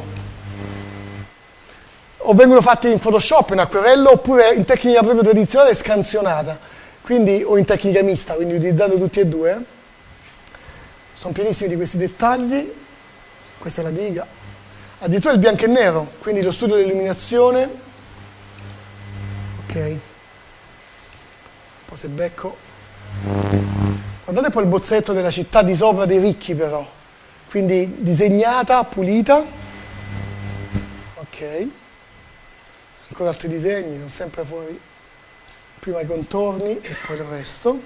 o vengono fatti in Photoshop in acquerello, oppure in tecnica proprio tradizionale scansionata, quindi, o in tecnica mista, quindi utilizzando tutti e due. Sono pienissimi di questi dettagli, questa è la diga, addirittura il bianco e nero, quindi lo studio dell'illuminazione, ok. Un po' se becco. Guardate poi il bozzetto della città di sopra dei ricchi però, quindi disegnata, pulita, ok. Ancora altri disegni, sono sempre fuori, prima i contorni e poi il resto.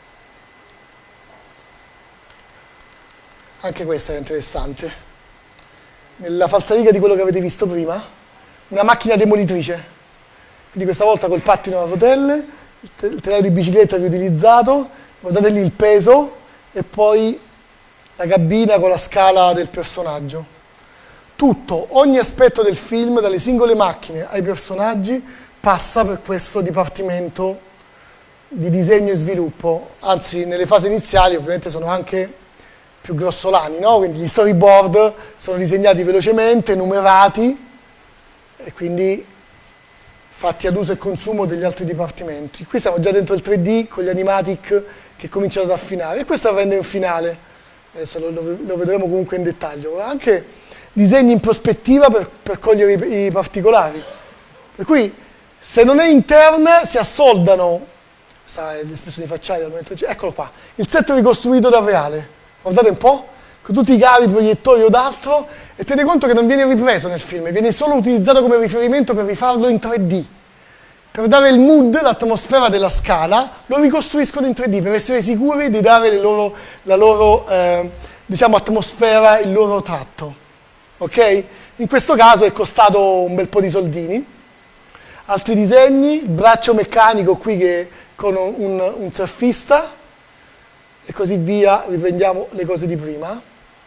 Anche questa è interessante. Nella falsariga di quello che avete visto prima, una macchina demolitrice, quindi questa volta col pattino a rotelle, il telaio di bicicletta riutilizzato, guardate lì il peso e poi la cabina con la scala del personaggio. Tutto, ogni aspetto del film, dalle singole macchine ai personaggi, passa per questo dipartimento di disegno e sviluppo. Anzi, nelle fasi iniziali ovviamente sono anche più grossolani, no? Quindi gli storyboard sono disegnati velocemente, numerati e quindi fatti ad uso e consumo degli altri dipartimenti. Qui siamo già dentro il tre D con gli animatic che cominciano ad affinare e questo rende un finale, adesso lo, lo, lo vedremo comunque in dettaglio, anche disegni in prospettiva per, per cogliere i, i particolari. Per cui se non è interna si assoldano, sai, l'espressione di facciaio, eccolo qua, il set ricostruito dal reale, guardate un po', con tutti i cavi, proiettori o d'altro, e tenete conto che non viene ripreso nel film, viene solo utilizzato come riferimento per rifarlo in tre D. Per dare il mood, l'atmosfera della scala, lo ricostruiscono in tre D per essere sicuri di dare le loro, la loro eh, diciamo, atmosfera, il loro tratto. Ok? In questo caso è costato un bel po' di soldini. Altri disegni, il braccio meccanico qui che, con un, un, un surfista, e così via, riprendiamo le cose di prima.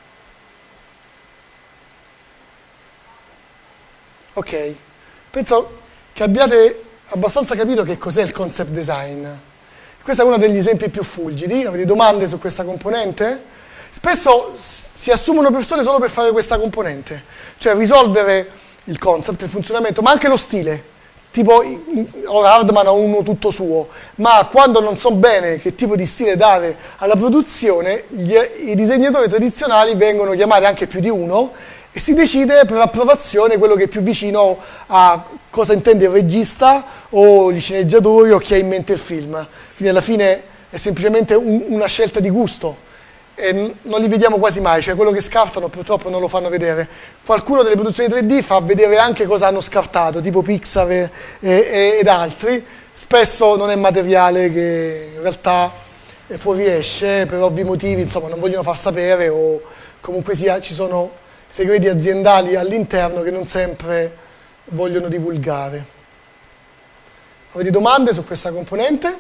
Ok, penso che abbiate abbastanza capito che cos'è il concept design. Questo è uno degli esempi più fulgidi. Avete domande su questa componente? Spesso si assumono persone solo per fare questa componente, cioè risolvere il concept, il funzionamento, ma anche lo stile. Tipo, ora Hardman ha uno tutto suo, ma quando non so bene che tipo di stile dare alla produzione, gli, i disegnatori tradizionali vengono chiamati, anche più di uno, e si decide per approvazione quello che è più vicino a cosa intende il regista o gli sceneggiatori o chi ha in mente il film. Quindi alla fine è semplicemente un, una scelta di gusto e non li vediamo quasi mai, cioè quello che scartano purtroppo non lo fanno vedere. Qualcuno delle produzioni tre D fa vedere anche cosa hanno scartato, tipo Pixar e, e, ed altri. Spesso non è materiale che in realtà fuoriesce per ovvi motivi, insomma non vogliono far sapere o comunque sia ci sono segreti aziendali all'interno che non sempre vogliono divulgare. Avete domande su questa componente?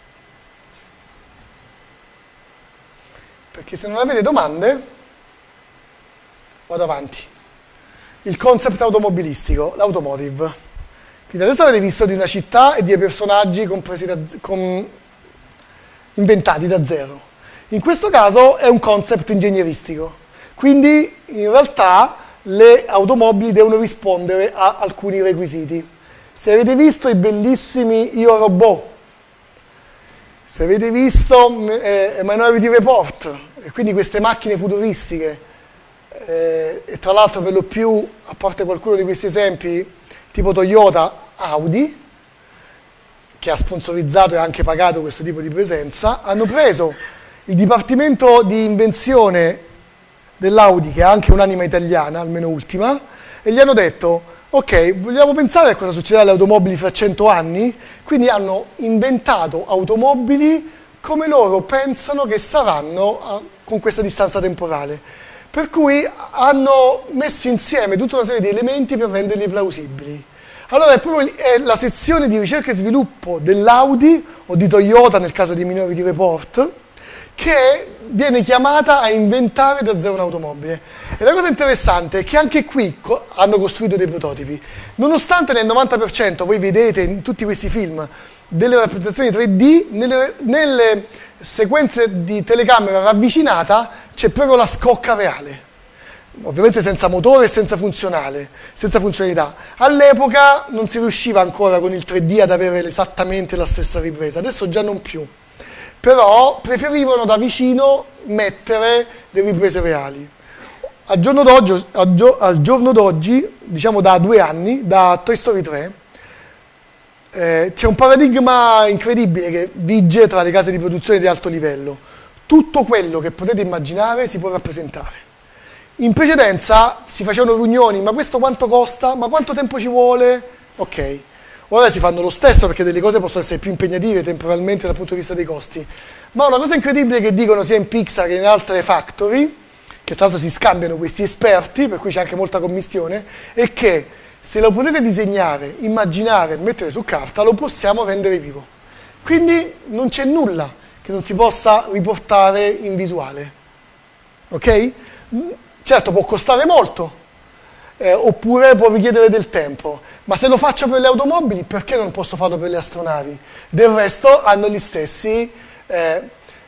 Perché se non avete domande, vado avanti. Il concept automobilistico, l'automotive. Quindi adesso avete visto di una città e di personaggi compresi da, com, inventati da zero. In questo caso è un concept ingegneristico. Quindi in realtà le automobili devono rispondere a alcuni requisiti. Se avete visto i bellissimi Io Robot, se avete visto eh, Minority Report, e quindi queste macchine futuristiche, eh, e tra l'altro per lo più, a parte qualcuno di questi esempi, tipo Toyota, Audi, che ha sponsorizzato e anche pagato questo tipo di presenza, hanno preso il dipartimento di invenzione dell'Audi, che ha anche un'anima italiana, almeno ultima, e gli hanno detto, ok, vogliamo pensare a cosa succederà alle automobili fra cento anni? Quindi hanno inventato automobili come loro pensano che saranno a, con questa distanza temporale. Per cui hanno messo insieme tutta una serie di elementi per renderli plausibili. Allora è proprio è la sezione di ricerca e sviluppo dell'Audi, o di Toyota nel caso di Minority Report, che viene chiamata a inventare da zero un'automobile. E la cosa interessante è che anche qui co- hanno costruito dei prototipi. Nonostante nel novanta per cento voi vedete in tutti questi film delle rappresentazioni tre D, nelle, nelle sequenze di telecamera ravvicinata c'è proprio la scocca reale. Ovviamente senza motore e senza funzionale, senza funzionalità. All'epoca non si riusciva ancora con il tre D ad avere esattamente la stessa ripresa, adesso già non più. Però preferivano da vicino mettere le riprese reali. Al giorno d'oggi, al, gio, al giorno d'oggi, diciamo da due anni, da Toy Story tre, eh, c'è un paradigma incredibile che vige tra le case di produzione di alto livello. Tutto quello che potete immaginare si può rappresentare. In precedenza si facevano riunioni, ma questo quanto costa? Ma quanto tempo ci vuole? Ok. Ora si fanno lo stesso perché delle cose possono essere più impegnative temporalmente dal punto di vista dei costi. Ma una cosa incredibile che dicono sia in Pixar che in altre factory, che tra l'altro si scambiano questi esperti, per cui c'è anche molta commistione, è che se lo potete disegnare, immaginare, mettere su carta, lo possiamo rendere vivo. Quindi non c'è nulla che non si possa riportare in visuale. Ok? Certo, può costare molto, eh, oppure può richiedere del tempo, ma se lo faccio per le automobili, perché non posso farlo per le astronavi? Del resto hanno gli stessi eh,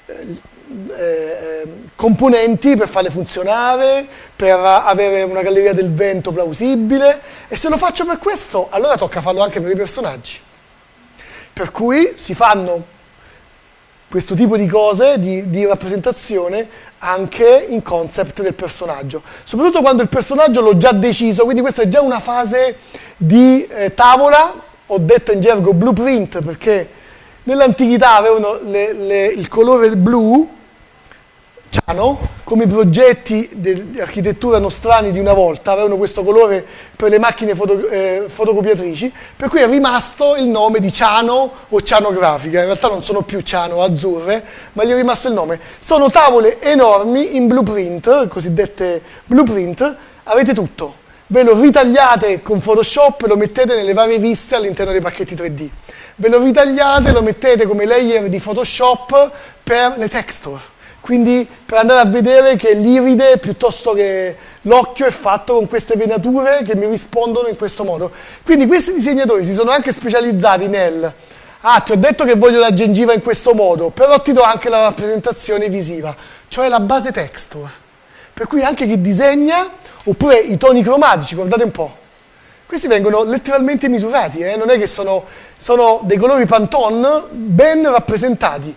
eh, componenti per farle funzionare, per avere una galleria del vento plausibile, e se lo faccio per questo, allora tocca farlo anche per i personaggi. Per cui si fanno questo tipo di cose, di, di rappresentazione, anche in concept del personaggio. Soprattutto quando il personaggio l'ho già deciso, quindi questa è già una fase di eh, tavola, ho detto in gergo blueprint, perché nell'antichità avevano le, le, il colore blu, ciano, come i progetti di architettura nostrani di una volta, avevano questo colore per le macchine foto, eh, fotocopiatrici, per cui è rimasto il nome di ciano o cianografica. In realtà non sono più ciano, azzurre, ma gli è rimasto il nome. Sono tavole enormi in blueprint, cosiddette blueprint, avete tutto. Ve lo ritagliate con Photoshop e lo mettete nelle varie viste all'interno dei pacchetti tre D. Ve lo ritagliate e lo mettete come layer di Photoshop per le texture. Quindi per andare a vedere che l'iride piuttosto che l'occhio è fatto con queste venature che mi rispondono in questo modo. Quindi questi disegnatori si sono anche specializzati nel ah, ti ho detto che voglio la gengiva in questo modo, però ti do anche la rappresentazione visiva, cioè la base texture. Per cui anche chi disegna, oppure i toni cromatici, guardate un po', questi vengono letteralmente misurati, eh? Non è che sono, sono dei colori Pantone ben rappresentati.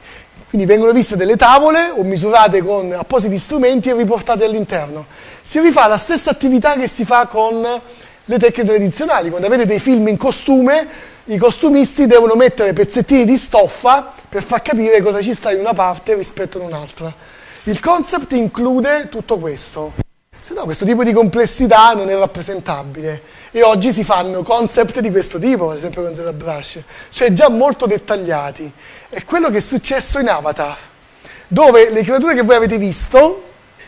Quindi vengono viste delle tavole o misurate con appositi strumenti e riportate all'interno. Si rifà la stessa attività che si fa con le tecniche tradizionali. Quando avete dei film in costume, i costumisti devono mettere pezzettini di stoffa per far capire cosa ci sta in una parte rispetto ad un'altra. Il concept include tutto questo. Se no, questo tipo di complessità non è rappresentabile. E oggi si fanno concept di questo tipo, ad esempio con ZBrush, cioè già molto dettagliati. È quello che è successo in Avatar, dove le creature che voi avete visto,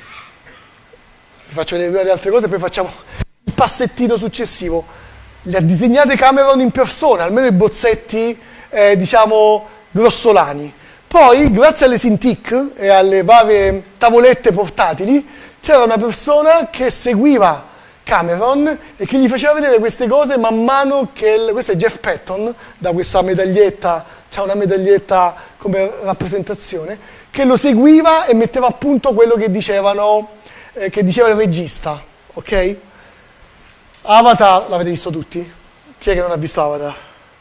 vi faccio vedere prima le altre cose, poi facciamo il passettino successivo, le ha disegnate Cameron in persona, almeno i bozzetti, eh, diciamo, grossolani. Poi, grazie alle Cintiq e alle varie tavolette portatili, c'era una persona che seguiva Cameron e che gli faceva vedere queste cose man mano che... Il, questo è Jeff Patton, da questa medaglietta, c'ha una medaglietta come rappresentazione, che lo seguiva e metteva a punto quello che dicevano, eh, che diceva il regista, ok? Avatar, l'avete visto tutti? Chi è che non ha visto Avatar?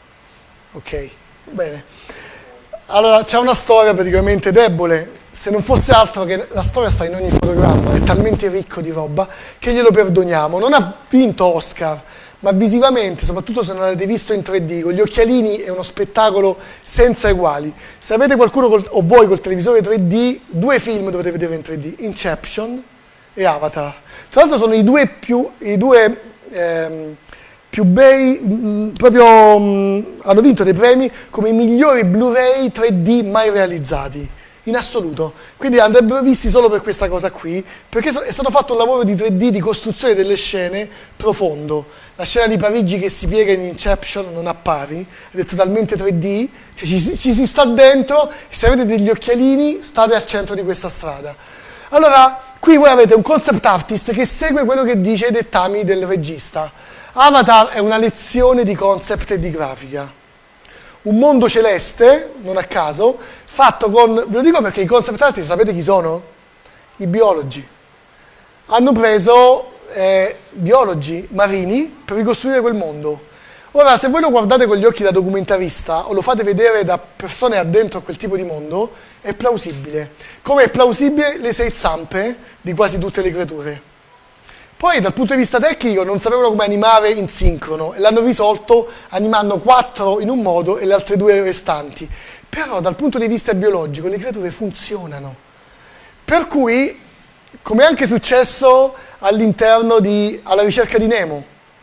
Ok, bene. Allora, c'è una storia praticamente debole, se non fosse altro che la storia sta in ogni fotogramma, è talmente ricco di roba che glielo perdoniamo. Non ha vinto Oscar, ma visivamente, soprattutto se non l'avete visto in tre D, con gli occhialini è uno spettacolo senza eguali. Se avete qualcuno col, o voi col televisore tre D, due film dovete vedere in tre D, Inception e Avatar. Tra l'altro sono i due più... I due, ehm, più bei, mh, proprio mh, hanno vinto dei premi come i migliori Blu-ray tre D mai realizzati, in assoluto. Quindi andrebbero visti solo per questa cosa qui, perché so, è stato fatto un lavoro di tre D, di costruzione delle scene profondo. La scena di Parigi che si piega in Inception non appari, ed è totalmente tre D, cioè ci, ci si sta dentro, e se avete degli occhialini state al centro di questa strada. Allora, qui voi avete un concept artist che segue quello che dice i dettami del regista. Avatar è una lezione di concept e di grafica. Un mondo celeste, non a caso, fatto con... Ve lo dico perché i concept artist, sapete chi sono? I biologi. Hanno preso eh, biologi marini per ricostruire quel mondo. Ora, se voi lo guardate con gli occhi da documentarista o lo fate vedere da persone addentro a quel tipo di mondo, è plausibile. Come è plausibile le sei zampe di quasi tutte le creature. Poi dal punto di vista tecnico non sapevano come animare in sincrono e l'hanno risolto animando quattro in un modo e le altre due restanti. Però dal punto di vista biologico le creature funzionano. Per cui, come è anche successo all'interno di Alla ricerca di Nemo,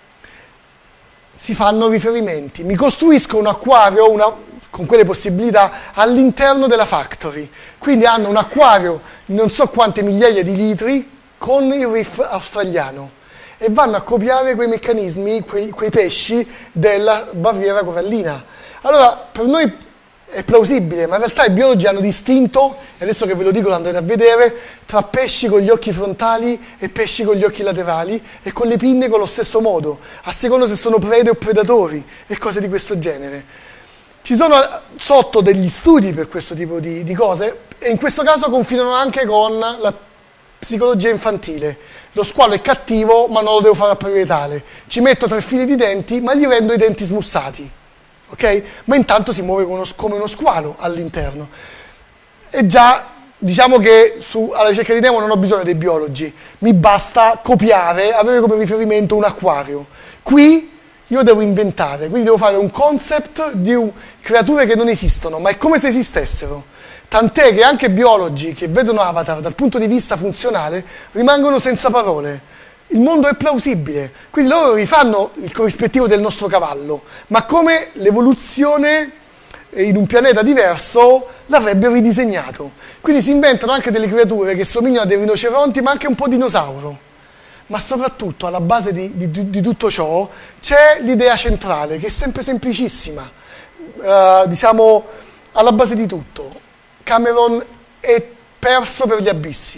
si fanno riferimenti. Mi costruisco un acquario una, con quelle possibilità all'interno della factory. Quindi hanno un acquario di non so quante migliaia di litri con il reef australiano e vanno a copiare quei meccanismi, quei, quei pesci della barriera corallina. Allora, per noi è plausibile, ma in realtà i biologi hanno distinto, e adesso che ve lo dico lo andrete a vedere, tra pesci con gli occhi frontali e pesci con gli occhi laterali e con le pinne con lo stesso modo, a seconda se sono prede o predatori e cose di questo genere. Ci sono sotto degli studi per questo tipo di, di cose e in questo caso confinano anche con la psicologia infantile. Lo squalo è cattivo, ma non lo devo fare apparire tale. Ci metto tre fili di denti, ma gli rendo i denti smussati. Ok? Ma intanto si muove come uno, come uno squalo all'interno. E già, diciamo che su, alla ricerca di Nemo non ho bisogno dei biologi. Mi basta copiare, avere come riferimento un acquario. Qui io devo inventare, quindi devo fare un concept di un, creature che non esistono, ma è come se esistessero. Tant'è che anche biologi che vedono Avatar dal punto di vista funzionale rimangono senza parole. Il mondo è plausibile, quindi loro rifanno il corrispettivo del nostro cavallo, ma come l'evoluzione in un pianeta diverso l'avrebbe ridisegnato. Quindi si inventano anche delle creature che somigliano a dei rinoceronti, ma anche un po' dinosauro. Ma soprattutto alla base di, di, di tutto ciò c'è l'idea centrale, che è sempre semplicissima, uh, diciamo alla base di tutto. Cameron è perso per gli abissi,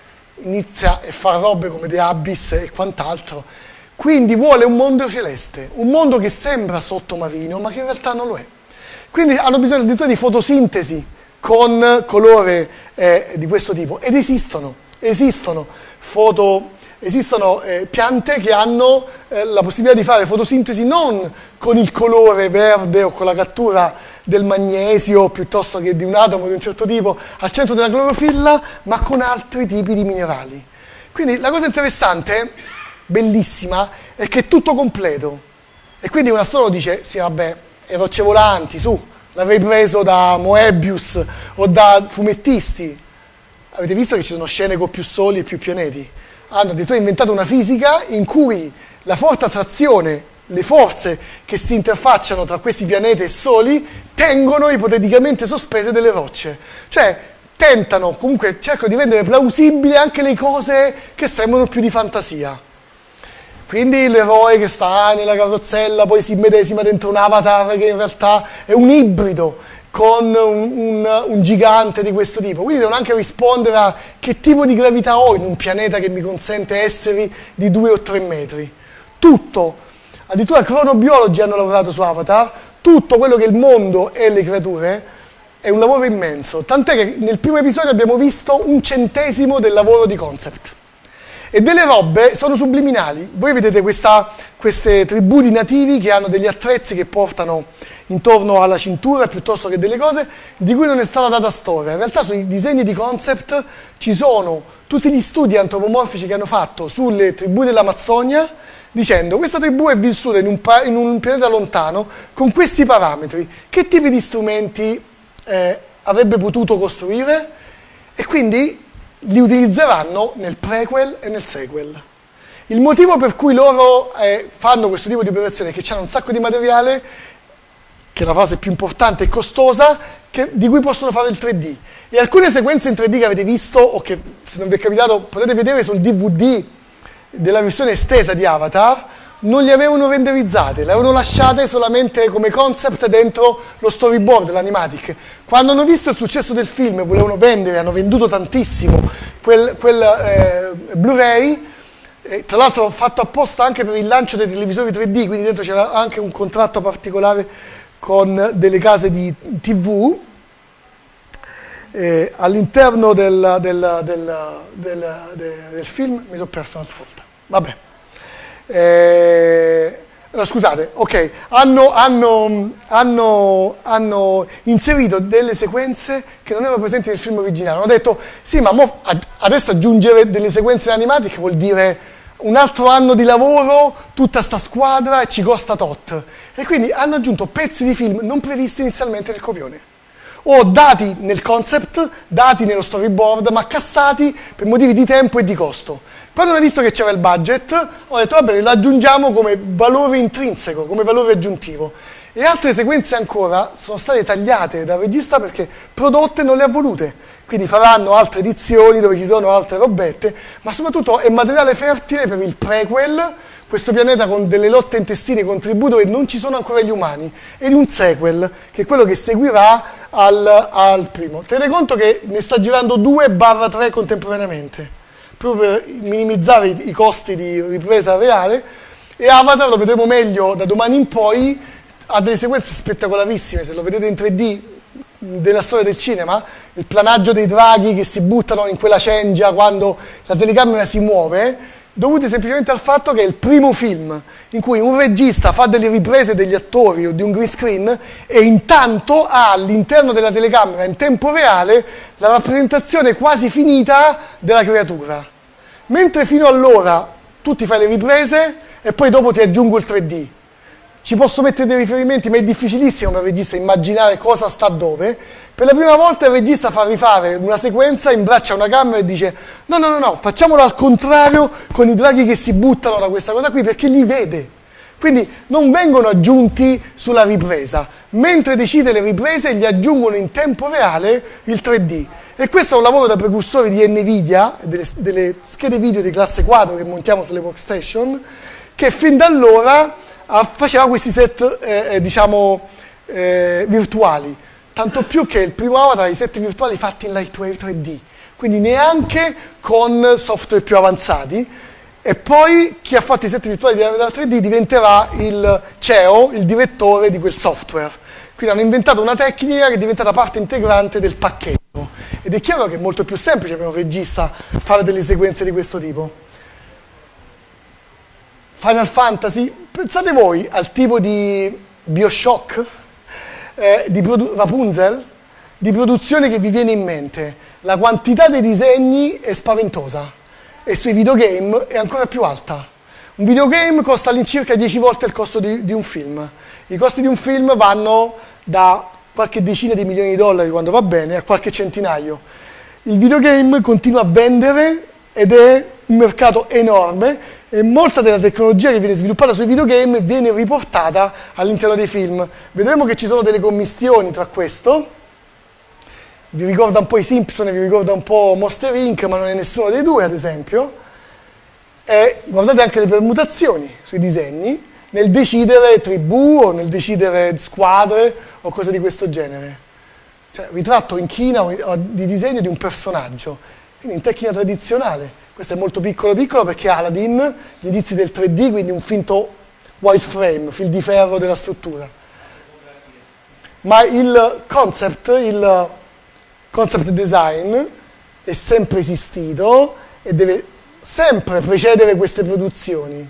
inizia a fare robe come The Abyss e quant'altro, quindi vuole un mondo celeste, un mondo che sembra sottomarino ma che in realtà non lo è. Quindi hanno bisogno addirittura di fotosintesi con colore eh, di questo tipo, ed esistono, esistono foto, esistono eh, piante che hanno eh, la possibilità di fare fotosintesi non con il colore verde o con la cattura del magnesio piuttosto che di un atomo di un certo tipo al centro della clorofilla, ma con altri tipi di minerali. Quindi la cosa interessante, bellissima, è che è tutto completo. E quindi un astrologo dice, sì vabbè, le rocce volanti, su, l'avrei preso da Moebius o da fumettisti. Avete visto che ci sono scene con più soli e più pianeti? Hanno addirittura inventato una fisica in cui la forte attrazione, le forze che si interfacciano tra questi pianeti e soli tengono ipoteticamente sospese delle rocce. Cioè tentano, comunque cercano di rendere plausibili anche le cose che sembrano più di fantasia. Quindi l'eroe che sta nella carrozzella poi si immedesima dentro un avatar che in realtà è un ibrido con un, un, un gigante di questo tipo. Quindi devono anche rispondere a che tipo di gravità ho in un pianeta che mi consente esseri di due o tre metri. Tutto, addirittura cronobiologi hanno lavorato su Avatar, tutto quello che è il mondo e le creature è un lavoro immenso. Tant'è che nel primo episodio abbiamo visto un centesimo del lavoro di concept. E delle robe sono subliminali. Voi vedete questa, queste tribù di nativi che hanno degli attrezzi che portano intorno alla cintura piuttosto che delle cose di cui non è stata data storia. In realtà sui disegni di concept ci sono tutti gli studi antropomorfici che hanno fatto sulle tribù dell'Amazzonia dicendo questa tribù è vissuta in un, pa- in un pianeta lontano con questi parametri, che tipi di strumenti eh, avrebbe potuto costruire e quindi li utilizzeranno nel prequel e nel sequel. Il motivo per cui loro eh, fanno questo tipo di operazione è che hanno un sacco di materiale, che è la fase più importante e costosa, che, di cui possono fare il tre D. E alcune sequenze in tre D che avete visto, o che se non vi è capitato potete vedere sul D V D della versione estesa di Avatar, non li avevano renderizzate, le avevano lasciate solamente come concept dentro lo storyboard, l'animatic. Quando hanno visto il successo del film e volevano vendere, hanno venduto tantissimo quel, quel eh, Blu-ray, eh, tra l'altro fatto apposta anche per il lancio dei televisori tre D, quindi dentro c'era anche un contratto particolare con delle case di tivù. Eh, all'interno del, del, del, del, del, del film mi sono perso un'altra volta. Vabbè. Eh, scusate, ok, hanno, hanno, hanno, hanno inserito delle sequenze che non erano presenti nel film originale. Hanno detto, sì, ma mo adesso aggiungere delle sequenze animatiche vuol dire un altro anno di lavoro, tutta sta squadra e ci costa tot. E quindi hanno aggiunto pezzi di film non previsti inizialmente nel copione. O dati nel concept, dati nello storyboard, ma cassati per motivi di tempo e di costo. Quando hanno visto che c'era il budget, ho detto, va bene, lo aggiungiamo come valore intrinseco, come valore aggiuntivo. E altre sequenze ancora sono state tagliate dal regista perché prodotte non le ha volute. Quindi faranno altre edizioni dove ci sono altre robette, ma soprattutto è materiale fertile per il prequel, questo pianeta con delle lotte intestine con tribù dove non ci sono ancora gli umani, e di un sequel, che è quello che seguirà al, al primo. Tenete conto che ne sta girando due barra tre contemporaneamente, proprio per minimizzare i, i costi di ripresa reale, e Avatar lo vedremo meglio da domani in poi, ha delle sequenze spettacolarissime, se lo vedete in tre D, della storia del cinema, il planaggio dei draghi che si buttano in quella cengia quando la telecamera si muove, dovute semplicemente al fatto che è il primo film in cui un regista fa delle riprese degli attori o di un green screen e intanto ha all'interno della telecamera in tempo reale la rappresentazione quasi finita della creatura. Mentre fino allora tu ti fai le riprese e poi dopo ti aggiungo il tre D. Ci posso mettere dei riferimenti, ma è difficilissimo per il regista immaginare cosa sta dove. Per la prima volta il regista fa rifare una sequenza, imbraccia una camera e dice no, no, no, no, facciamolo al contrario con i draghi che si buttano da questa cosa qui, perché li vede. Quindi non vengono aggiunti sulla ripresa. Mentre decide le riprese, gli aggiungono in tempo reale il tre D. E questo è un lavoro da precursori di NVIDIA, delle, delle schede video di classe quattro che montiamo sulle workstation, che fin da allora faceva questi set, eh, diciamo, eh, virtuali, tanto più che il primo Avatar, i set virtuali fatti in Lightwave tre D, quindi neanche con software più avanzati, e poi chi ha fatto i set virtuali di Avatar tre D diventerà il C E O, il direttore di quel software. Quindi hanno inventato una tecnica che è diventata parte integrante del pacchetto, ed è chiaro che è molto più semplice per un regista fare delle sequenze di questo tipo. Final Fantasy, pensate voi al tipo di BioShock, eh, di Rapunzel, di produzione che vi viene in mente. La quantità dei disegni è spaventosa e sui videogame è ancora più alta. Un videogame costa all'incirca dieci volte il costo di, di un film. I costi di un film vanno da qualche decina di milioni di dollari quando va bene a qualche centinaio. Il videogame continua a vendere ed è un mercato enorme e molta della tecnologia che viene sviluppata sui videogame viene riportata all'interno dei film. Vedremo che ci sono delle commistioni tra questo. Vi ricorda un po' i Simpson, vi ricorda un po' Monster incorporated, ma non è nessuno dei due, ad esempio. E guardate anche le permutazioni sui disegni, nel decidere tribù o nel decidere squadre o cose di questo genere. Cioè, ritratto in china o di disegno di un personaggio, quindi in tecnica tradizionale. Questo è molto piccolo piccolo perché Aladdin, gli inizi del tre D, quindi un finto wireframe, fil di ferro della struttura. Ma il concept, il concept design è sempre esistito e deve sempre precedere queste produzioni.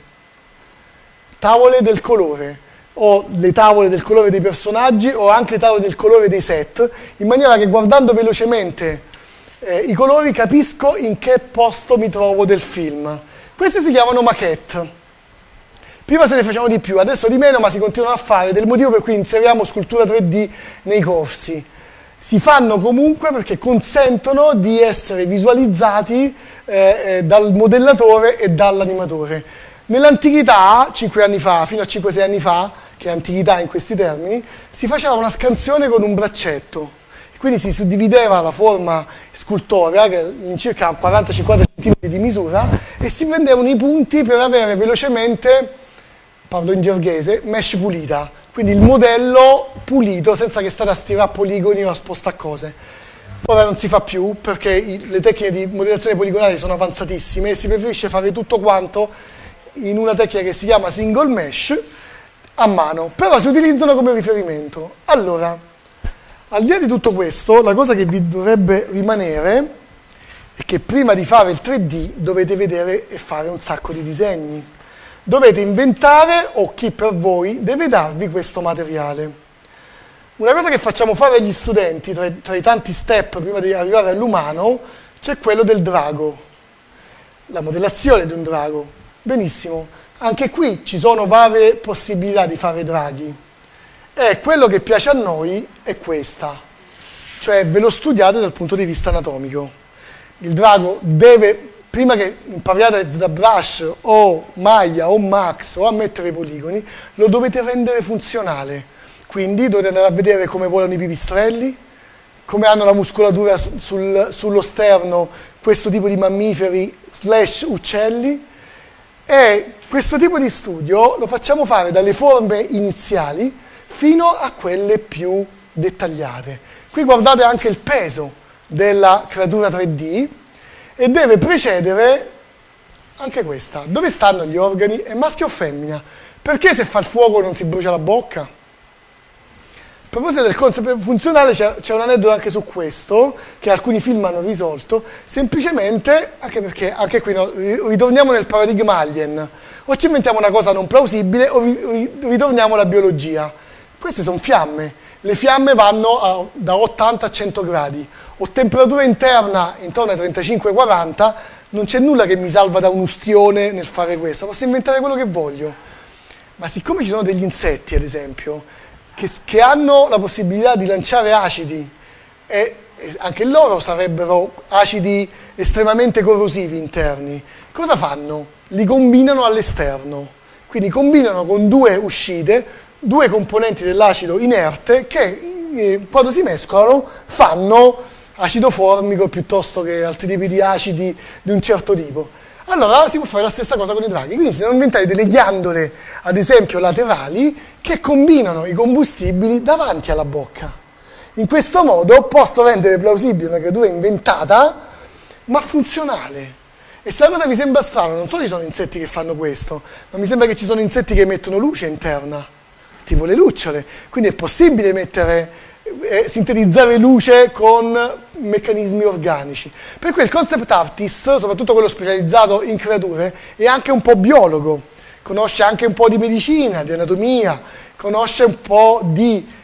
Tavole del colore, o le tavole del colore dei personaggi, o anche tavole del colore dei set, in maniera che guardando velocemente eh, i colori capisco in che posto mi trovo del film. Queste si chiamano maquette. Prima se ne facevano di più, adesso di meno, ma si continuano a fare, del motivo per cui inseriamo scultura tre D nei corsi. Si fanno comunque perché consentono di essere visualizzati eh, eh, dal modellatore e dall'animatore. Nell'antichità, cinque anni fa, fino a cinque sei anni fa, che è antichità in questi termini, si faceva una scansione con un braccetto. Quindi si suddivideva la forma scultorea, che in circa quaranta cinquanta centimetri di misura, e si prendevano i punti per avere velocemente, parlo in gerghese, mesh pulita. Quindi il modello pulito, senza che state a stirare poligoni o a spostare cose. Ora non si fa più, perché i, le tecniche di modellazione poligonale sono avanzatissime e si preferisce fare tutto quanto in una tecnica che si chiama single mesh a mano, però si utilizzano come riferimento. Allora, al di là di tutto questo, la cosa che vi dovrebbe rimanere è che prima di fare il tre D dovete vedere e fare un sacco di disegni. Dovete inventare, o chi per voi deve darvi questo materiale. Una cosa che facciamo fare agli studenti, tra, tra i tanti step prima di arrivare all'umano, c'è quello del drago, la modellazione di un drago. Benissimo, anche qui ci sono varie possibilità di fare draghi. E quello che piace a noi è questa, cioè ve lo studiate dal punto di vista anatomico. Il drago deve, prima che impariate ZBrush o Maya o Max o a mettere i poligoni, lo dovete rendere funzionale. Quindi dovete andare a vedere come volano i pipistrelli, come hanno la muscolatura sul, sullo sterno questo tipo di mammiferi slash uccelli. E questo tipo di studio lo facciamo fare dalle forme iniziali fino a quelle più dettagliate. Qui guardate anche il peso della creatura tre D e deve precedere anche questa. Dove stanno gli organi? È maschio o femmina? Perché se fa il fuoco non si brucia la bocca? A proposito del concept funzionale c'è un aneddoto anche su questo, che alcuni film hanno risolto, semplicemente, anche perché anche qui no, ritorniamo nel paradigma alien, o ci inventiamo una cosa non plausibile o ritorniamo alla biologia. Queste sono fiamme, le fiamme vanno a, da ottanta a cento gradi, ho temperatura interna intorno ai trentacinque quaranta, non c'è nulla che mi salva da un'ustione nel fare questo, posso inventare quello che voglio. Ma siccome ci sono degli insetti, ad esempio, Che, che hanno la possibilità di lanciare acidi e, e anche loro sarebbero acidi estremamente corrosivi interni, cosa fanno? Li combinano all'esterno, quindi combinano con due uscite, due componenti dell'acido inerte che eh, quando si mescolano fanno acido formico piuttosto che altri tipi di acidi di un certo tipo. Allora si può fare la stessa cosa con i draghi, quindi si devono inventare delle ghiandole, ad esempio laterali, che combinano i combustibili davanti alla bocca. In questo modo posso rendere plausibile una creatura inventata, ma funzionale. E se la cosa vi sembra strana, non solo ci sono insetti che fanno questo, ma mi sembra che ci sono insetti che emettono luce interna, tipo le lucciole. Quindi è possibile mettere... Eh, sintetizzare luce con meccanismi organici. Per cui il concept artist, soprattutto quello specializzato in creature, è anche un po' biologo, conosce anche un po' di medicina, di anatomia, conosce un po' di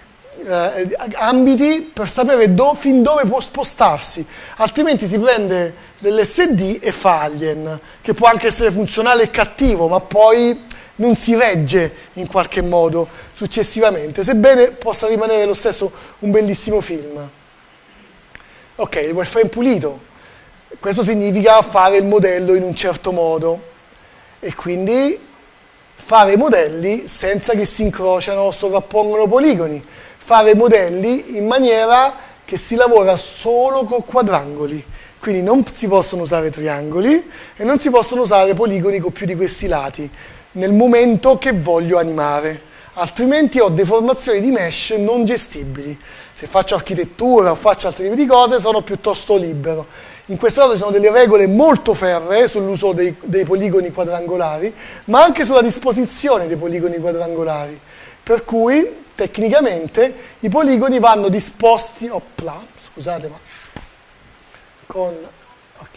eh, ambiti per sapere do, fin dove può spostarsi, altrimenti si prende dell'esse di e fa Alien, che può anche essere funzionale e cattivo, ma poi non si regge in qualche modo successivamente, sebbene possa rimanere lo stesso un bellissimo film. Ok, il wireframe pulito, questo significa fare il modello in un certo modo e quindi fare modelli senza che si incrociano o sovrappongono poligoni, fare modelli in maniera che si lavora solo con quadrangoli, quindi non si possono usare triangoli e non si possono usare poligoni con più di questi lati nel momento che voglio animare, altrimenti ho deformazioni di mesh non gestibili. Se faccio architettura o faccio altri tipi di cose sono piuttosto libero. In questo caso ci sono delle regole molto ferree sull'uso dei, dei poligoni quadrangolari, ma anche sulla disposizione dei poligoni quadrangolari, per cui tecnicamente i poligoni vanno disposti, opla, scusate ma, con, ok,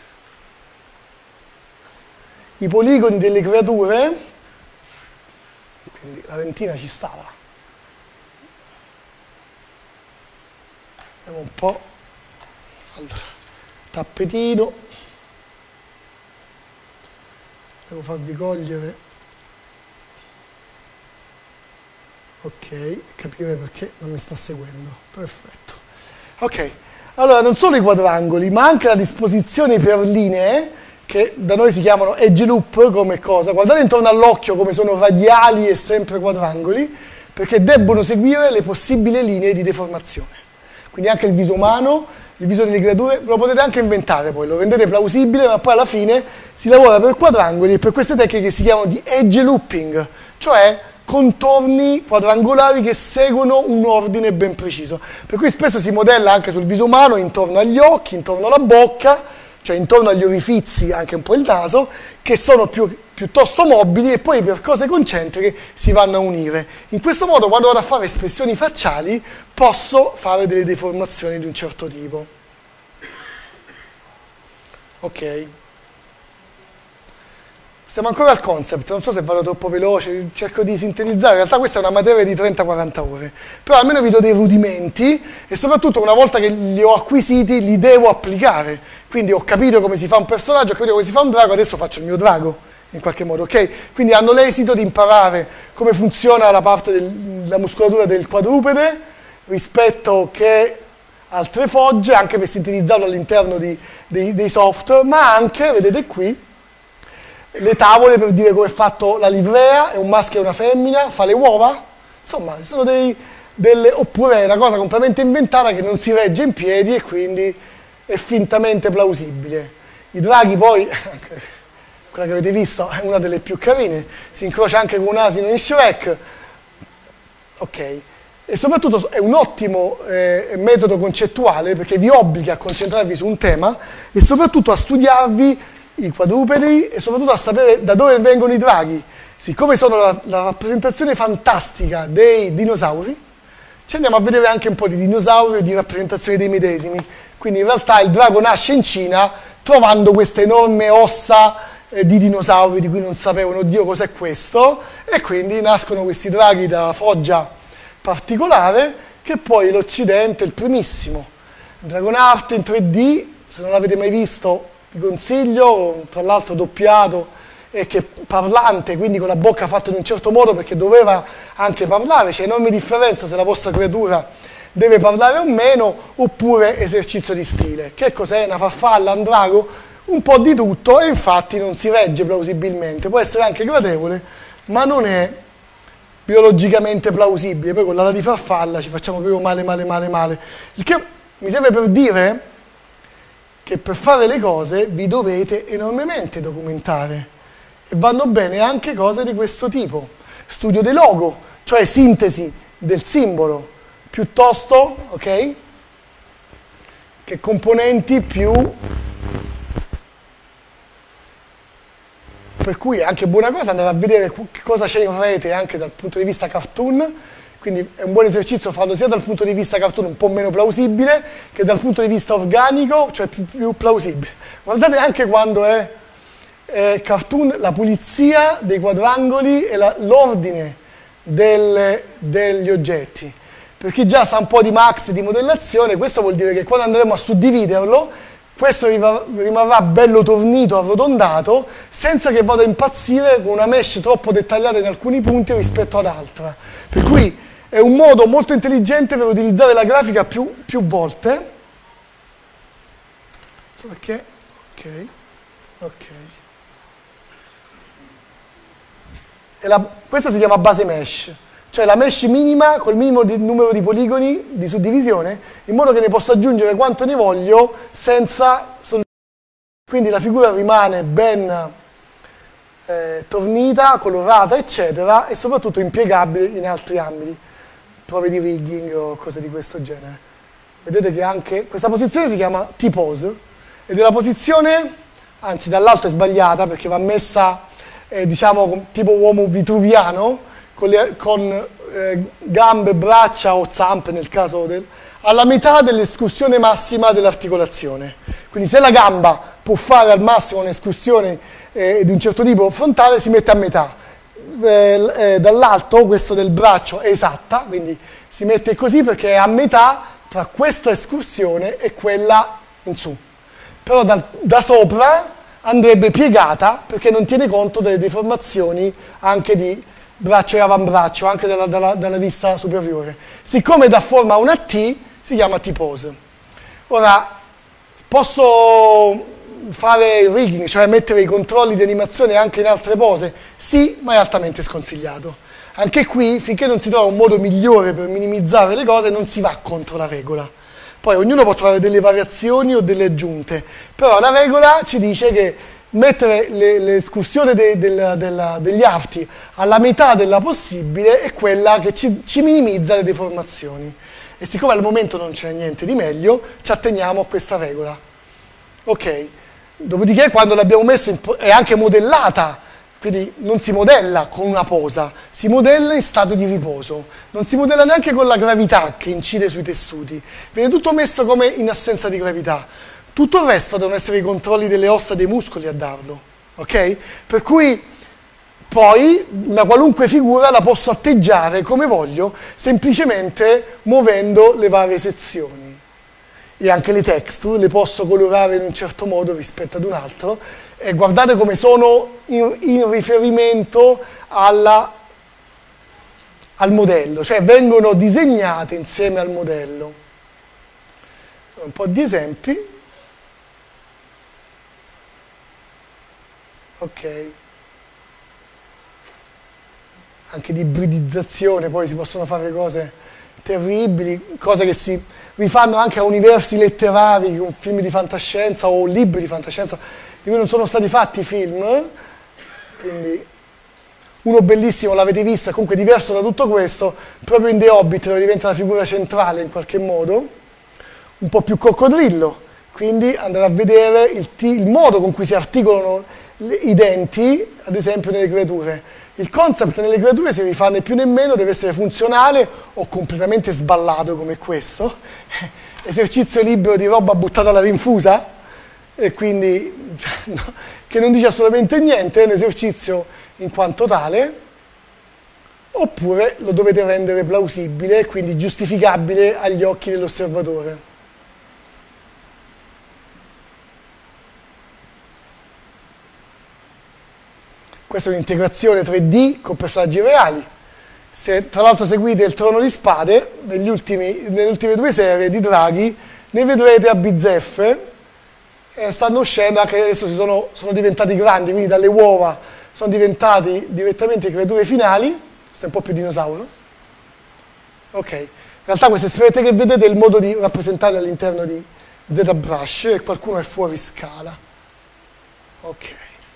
i poligoni delle creature, quindi la ventina ci stava, vediamo un po', allora, tappetino, devo farvi cogliere, ok, capire perché non mi sta seguendo, perfetto, ok, allora non solo i quadrangoli, ma anche la disposizione per linee, che da noi si chiamano edge loop come cosa, guardate intorno all'occhio come sono radiali e sempre quadrangoli, perché debbono seguire le possibili linee di deformazione, quindi anche il viso umano, il viso delle creature, lo potete anche inventare poi, lo rendete plausibile, ma poi alla fine si lavora per quadrangoli e per queste tecniche che si chiamano di edge looping, cioè contorni quadrangolari che seguono un ordine ben preciso. Per cui spesso si modella anche sul viso umano, intorno agli occhi, intorno alla bocca, cioè intorno agli orifizi, anche un po' il naso, che sono più, piuttosto mobili e poi per cose concentriche si vanno a unire. In questo modo, quando vado a fare espressioni facciali, posso fare delle deformazioni di un certo tipo. Ok. Siamo ancora al concept, non so se vado troppo veloce, cerco di sintetizzare, in realtà questa è una materia di trenta quaranta ore, però almeno vi do dei rudimenti e soprattutto una volta che li ho acquisiti li devo applicare, quindi ho capito come si fa un personaggio, ho capito come si fa un drago, adesso faccio il mio drago in qualche modo, ok? Quindi hanno l'esito di imparare come funziona la parte della muscolatura del quadrupede rispetto che altre fogge, anche per sintetizzarlo all'interno di, dei, dei software, ma anche, vedete qui, le tavole per dire come è fatto la livrea, è un maschio e una femmina, fa le uova, insomma, sono dei, delle, oppure è una cosa completamente inventata che non si regge in piedi e quindi è fintamente plausibile. I draghi poi, quella che avete visto è una delle più carine, si incrocia anche con un asino in Shrek, ok, e soprattutto è un ottimo eh, metodo concettuale perché vi obbliga a concentrarvi su un tema e soprattutto a studiarvi i quadrupedi e soprattutto a sapere da dove vengono i draghi. Siccome sono la, la rappresentazione fantastica dei dinosauri, ci andiamo a vedere anche un po' di dinosauri e di rappresentazione dei medesimi. Quindi in realtà il drago nasce in Cina trovando queste enorme ossa eh, di dinosauri di cui non sapevano, oddio cos'è questo, e quindi nascono questi draghi da foggia particolare che poi l'Occidente, il primissimo, Dragonheart in tre D, se non l'avete mai visto vi consiglio, tra l'altro doppiato e che parlante, quindi con la bocca fatta in un certo modo perché doveva anche parlare, c'è enorme differenza se la vostra creatura deve parlare o meno, oppure esercizio di stile. Che cos'è? Una farfalla, un drago? Un po' di tutto e infatti non si regge plausibilmente, può essere anche gradevole, ma non è biologicamente plausibile. Poi con l'ala di farfalla ci facciamo proprio male, male, male, male. Il che mi serve per dire che per fare le cose vi dovete enormemente documentare e vanno bene anche cose di questo tipo. Studio dei logo, cioè sintesi del simbolo, piuttosto, ok, che componenti più... Per cui è anche buona cosa andare a vedere che cosa c'è in rete anche dal punto di vista cartoon, quindi è un buon esercizio farlo sia dal punto di vista cartoon un po' meno plausibile che dal punto di vista organico, cioè più, più plausibile. Guardate anche quando è, è cartoon la pulizia dei quadrangoli e la, l'ordine delle, degli oggetti, per chi già sa un po' di Max, di modellazione, questo vuol dire che quando andremo a suddividerlo, questo rimarrà bello tornito, arrotondato, senza che vada a impazzire con una mesh troppo dettagliata in alcuni punti rispetto ad altra. Per cui è un modo molto intelligente per utilizzare la grafica più, più volte. Non so perché. Ok. Ok. E la, questa si chiama base mesh, cioè la mesh minima col minimo di, numero di poligoni di suddivisione, in modo che ne posso aggiungere quanto ne voglio senza sollecitare. Quindi la figura rimane ben eh, tornita, colorata, eccetera, e soprattutto impiegabile in altri ambiti, prove di rigging o cose di questo genere. Vedete che anche questa posizione si chiama T-pose, ed è la posizione, anzi dall'alto è sbagliata perché va messa eh, diciamo tipo uomo vitruviano, con, le, con eh, gambe, braccia o zampe nel caso del, alla metà dell'escursione massima dell'articolazione. Quindi se la gamba può fare al massimo un'escursione eh, di un certo tipo frontale, si mette a metà. Eh, eh, dall'alto, questo del braccio è esatta, quindi si mette così perché è a metà tra questa escursione e quella in su. Però da, da sopra andrebbe piegata perché non tiene conto delle deformazioni anche di braccio e avambraccio, anche dalla, dalla, dalla vista superiore. Siccome dà forma a una T, si chiama T-pose. Ora, posso fare il rigging, cioè mettere i controlli di animazione anche in altre pose? Sì, ma è altamente sconsigliato. Anche qui, finché non si trova un modo migliore per minimizzare le cose, non si va contro la regola. Poi ognuno può trovare delle variazioni o delle aggiunte, però la regola ci dice che mettere l'escursione de, de, de, degli arti alla metà della possibile è quella che ci, ci minimizza le deformazioni. E siccome al momento non c'è niente di meglio, ci atteniamo a questa regola. Ok, dopodiché quando l'abbiamo messo in, è anche modellata, quindi non si modella con una posa, si modella in stato di riposo, non si modella neanche con la gravità che incide sui tessuti, viene tutto messo come in assenza di gravità. Tutto il resto devono essere i controlli delle ossa e dei muscoli a darlo, ok? Per cui poi una qualunque figura la posso atteggiare come voglio, semplicemente muovendo le varie sezioni. E anche le texture le posso colorare in un certo modo rispetto ad un altro, e guardate come sono in, in riferimento alla, al modello, cioè vengono disegnate insieme al modello. Un po' di esempi. Ok. Anche di ibridizzazione, poi si possono fare cose terribili, cose che si rifanno anche a universi letterari, con film di fantascienza o libri di fantascienza, di cui non sono stati fatti film, quindi uno bellissimo, l'avete visto, è comunque diverso da tutto questo, proprio in The Hobbit, dove diventa la figura centrale in qualche modo, un po' più coccodrillo, quindi andare a vedere il, il modo con cui si articolano i denti, ad esempio nelle creature. Il concept nelle creature, se vi fa né più né meno, deve essere funzionale o completamente sballato come questo, esercizio libero di roba buttata alla rinfusa, e quindi cioè, no, che non dice assolutamente niente, è un esercizio in quanto tale, oppure lo dovete rendere plausibile e quindi giustificabile agli occhi dell'osservatore. Questa è un'integrazione tre D con personaggi reali. Se tra l'altro seguite il Trono di Spade, negli ultimi, nelle ultime due serie di draghi, ne vedrete a bizzeffe, e stanno uscendo, anche adesso si sono, sono diventati grandi, quindi dalle uova sono diventati direttamente creature finali. Questo è un po' più dinosauro. Ok, in realtà queste sfere che vedete è il modo di rappresentarle all'interno di ZBrush, e qualcuno è fuori scala. Ok.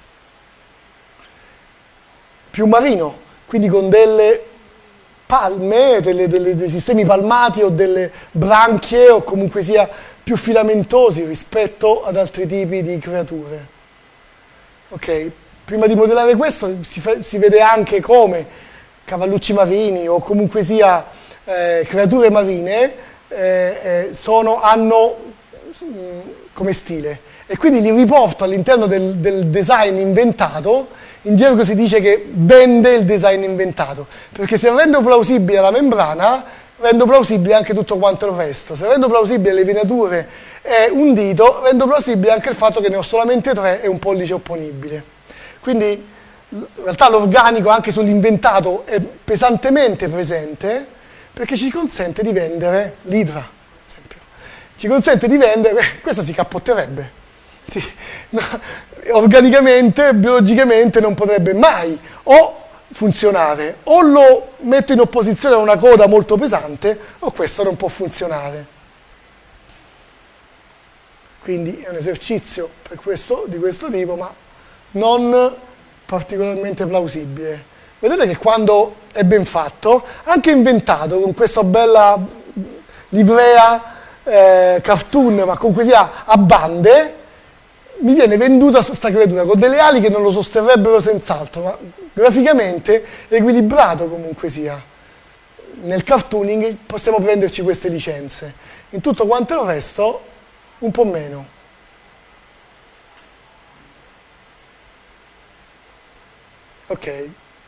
Più marino, quindi con delle palme, delle, delle, dei sistemi palmati o delle branchie, o comunque sia più filamentosi rispetto ad altri tipi di creature. Ok, prima di modellare questo si, fa, si vede anche come cavallucci marini o comunque sia eh, creature marine eh, eh, sono, hanno mh, come stile, e quindi li riporto all'interno del, del design inventato. In gergo si dice che vende il design inventato, perché se rendo plausibile la membrana, rendo plausibile anche tutto quanto il resto. Se rendo plausibile le venature e un dito, rendo plausibile anche il fatto che ne ho solamente tre e un pollice opponibile. Quindi in realtà l'organico anche sull'inventato è pesantemente presente, perché ci consente di vendere l'idra, ad esempio. Ci consente di vendere, questa si cappotterebbe. Sì, no, organicamente, biologicamente non potrebbe mai o funzionare, o lo metto in opposizione a una coda molto pesante, o questo non può funzionare. Quindi è un esercizio per questo, di questo tipo, ma non particolarmente plausibile. Vedete che quando è ben fatto, anche inventato, con questa bella livrea eh, cartoon, ma comunque sia a bande, mi viene venduta questa creatura con delle ali che non lo sosterrebbero senz'altro, ma graficamente è equilibrato comunque sia. Nel cartooning possiamo prenderci queste licenze. In tutto quanto il resto, un po' meno. Ok.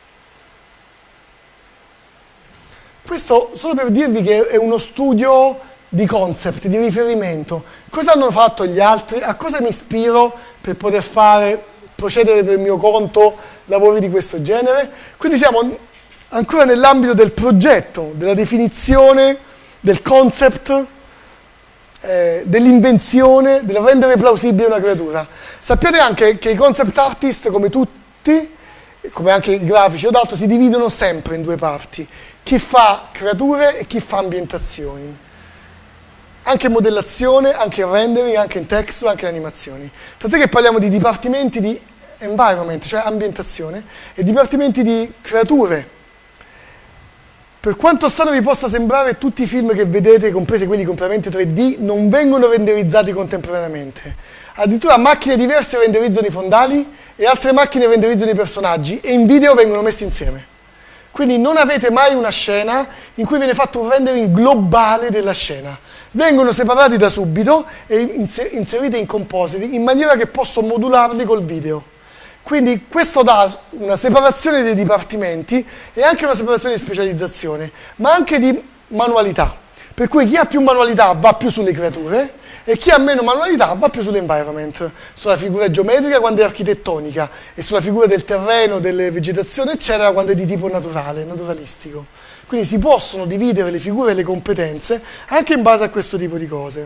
Questo solo per dirvi che è uno studio di concept, di riferimento. Cosa hanno fatto gli altri? A cosa mi ispiro per poter fare, procedere per mio conto lavori di questo genere? Quindi siamo ancora nell'ambito del progetto, della definizione, del concept, eh, dell'invenzione, del rendere plausibile una creatura. Sappiate anche che i concept artist, come tutti, come anche i grafici o d'altro, si dividono sempre in due parti. Chi fa creature e chi fa ambientazioni. Anche in modellazione, anche in rendering, anche in texture, anche in animazioni. Tant'è che parliamo di dipartimenti di environment, cioè ambientazione, e dipartimenti di creature. Per quanto strano vi possa sembrare, tutti i film che vedete, compresi quelli completamente tre D, non vengono renderizzati contemporaneamente. Addirittura macchine diverse renderizzano i fondali e altre macchine renderizzano i personaggi e in video vengono messi insieme. Quindi non avete mai una scena in cui viene fatto un rendering globale della scena. Vengono separati da subito e inseriti in compositi in maniera che posso modularli col video. Quindi questo dà una separazione dei dipartimenti e anche una separazione di specializzazione, ma anche di manualità. Per cui chi ha più manualità va più sulle creature e chi ha meno manualità va più sull'environment, sulla figura geometrica quando è architettonica e sulla figura del terreno, delle vegetazioni, eccetera, quando è di tipo naturale, naturalistico. Quindi si possono dividere le figure e le competenze anche in base a questo tipo di cose.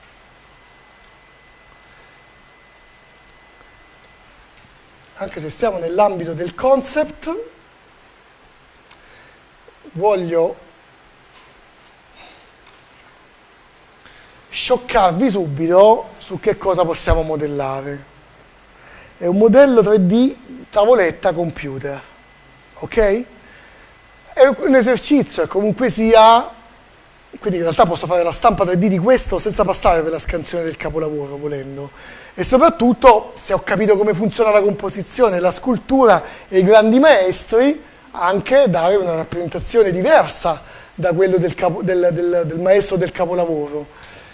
Anche se stiamo nell'ambito del concept, voglio scioccarvi subito su che cosa possiamo modellare. È un modello tre D tavoletta computer, ok? È un esercizio e comunque sia, quindi in realtà posso fare la stampa tre D di questo senza passare per la scansione del capolavoro, volendo. E soprattutto, se ho capito come funziona la composizione, la scultura e i grandi maestri, anche dare una rappresentazione diversa da quello del, capo, del, del, del maestro del capolavoro.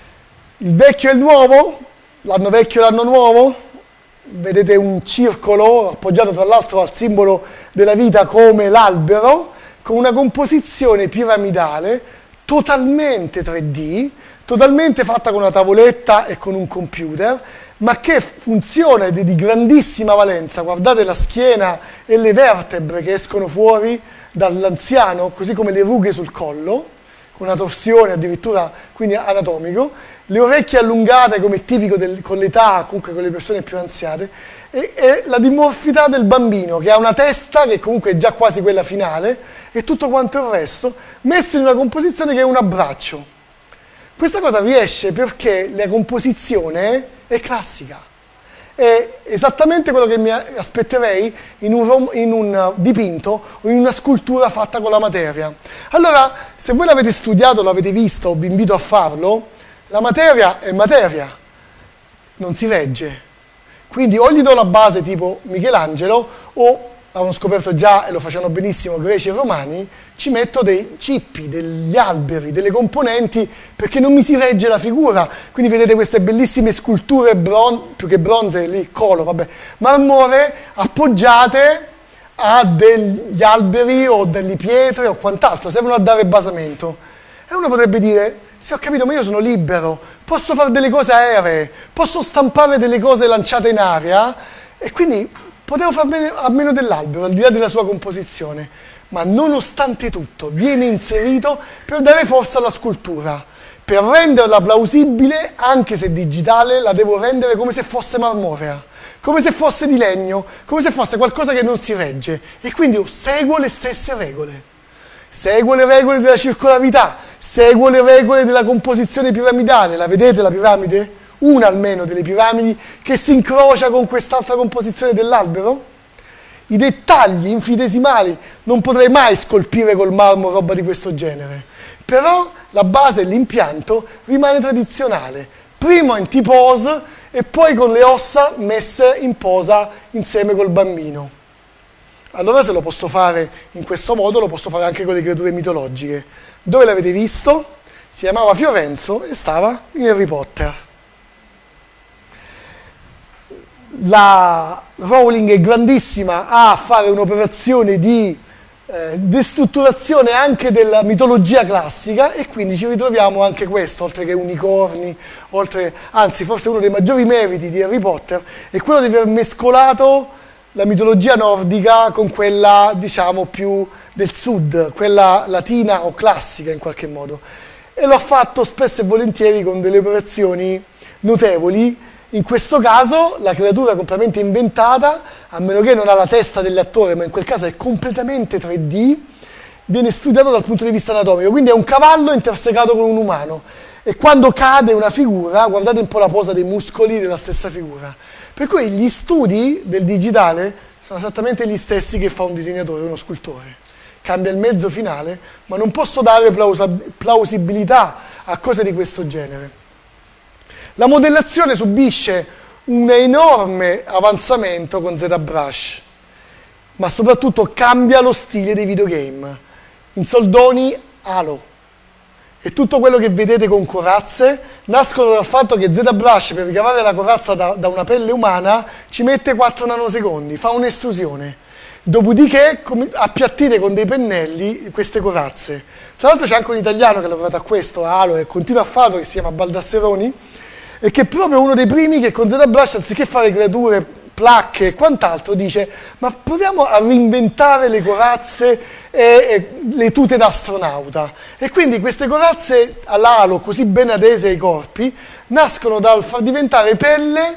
Il vecchio e il nuovo, l'anno vecchio e l'anno nuovo, vedete un circolo appoggiato tra l'altro al simbolo della vita come l'albero, con una composizione piramidale totalmente tre D, totalmente fatta con una tavoletta e con un computer, ma che funziona ed è di grandissima valenza. Guardate la schiena e le vertebre che escono fuori dall'anziano, così come le rughe sul collo, con una torsione addirittura quindi anatomico, le orecchie allungate come è tipico del, con l'età, comunque con le persone più anziane, e, e la dimorfità del bambino che ha una testa che comunque è già quasi quella finale e tutto quanto il resto messo in una composizione che è un abbraccio. Questa cosa riesce perché la composizione è classica, è esattamente quello che mi aspetterei in un, in un dipinto o in una scultura fatta con la materia. Allora, se voi l'avete studiato, l'avete visto, vi invito a farlo, la materia è materia, non si regge. Quindi o gli do la base tipo Michelangelo o, l'hanno scoperto già e lo facevano benissimo greci e romani, ci metto dei cippi, degli alberi, delle componenti perché non mi si regge la figura. Quindi vedete queste bellissime sculture, bron- più che bronze, lì, colo, vabbè, marmore, appoggiate a degli alberi o delle pietre o quant'altro, servono a dare basamento. E uno potrebbe dire, sì ho capito, ma io sono libero, posso fare delle cose aeree, posso stampare delle cose lanciate in aria, e quindi potevo far bene a meno dell'albero, al di là della sua composizione. Ma nonostante tutto viene inserito per dare forza alla scultura, per renderla plausibile, anche se digitale, la devo rendere come se fosse marmorea, come se fosse di legno, come se fosse qualcosa che non si regge, e quindi io seguo le stesse regole. Seguo le regole della circolarità, seguo le regole della composizione piramidale. La vedete la piramide? Una almeno delle piramidi che si incrocia con quest'altra composizione dell'albero? I dettagli infinitesimali non potrei mai scolpire col marmo roba di questo genere. Però la base e l'impianto rimane tradizionale. Prima in T-pose e poi con le ossa messe in posa insieme col bambino. Allora se lo posso fare in questo modo, lo posso fare anche con le creature mitologiche. Dove l'avete visto? Si chiamava Fiorenzo e stava in Harry Potter. La Rowling è grandissima a fare un'operazione di eh, destrutturazione anche della mitologia classica, e quindi ci ritroviamo anche questo, oltre che unicorni, oltre, anzi forse uno dei maggiori meriti di Harry Potter è quello di aver mescolato la mitologia nordica con quella, diciamo, più del sud, quella latina o classica in qualche modo. E l'ho fatto spesso e volentieri con delle operazioni notevoli. In questo caso la creatura è completamente inventata, a meno che non ha la testa dell'attore, ma in quel caso è completamente tre D, viene studiato dal punto di vista anatomico, quindi è un cavallo intersecato con un umano. E quando cade una figura, guardate un po' la posa dei muscoli della stessa figura. Per cui gli studi del digitale sono esattamente gli stessi che fa un disegnatore, uno scultore. Cambia il mezzo finale, ma non posso dare plausibilità a cose di questo genere. La modellazione subisce un enorme avanzamento con ZBrush, ma soprattutto cambia lo stile dei videogame. In soldoni, Halo. E tutto quello che vedete con corazze nascono dal fatto che ZBrush, per ricavare la corazza da, da una pelle umana, ci mette quattro nanosecondi, fa un'estrusione. Dopodiché appiattite con dei pennelli queste corazze. Tra l'altro c'è anche un italiano che ha lavorato a questo, a Halo, e continua a farlo, che si chiama Baldasseroni, e che è proprio uno dei primi che con ZBrush, anziché fare creature, placche e quant'altro, dice ma proviamo a reinventare le corazze e, e le tute da astronauta. E quindi queste corazze all'alo, così ben adese ai corpi, nascono dal far diventare pelle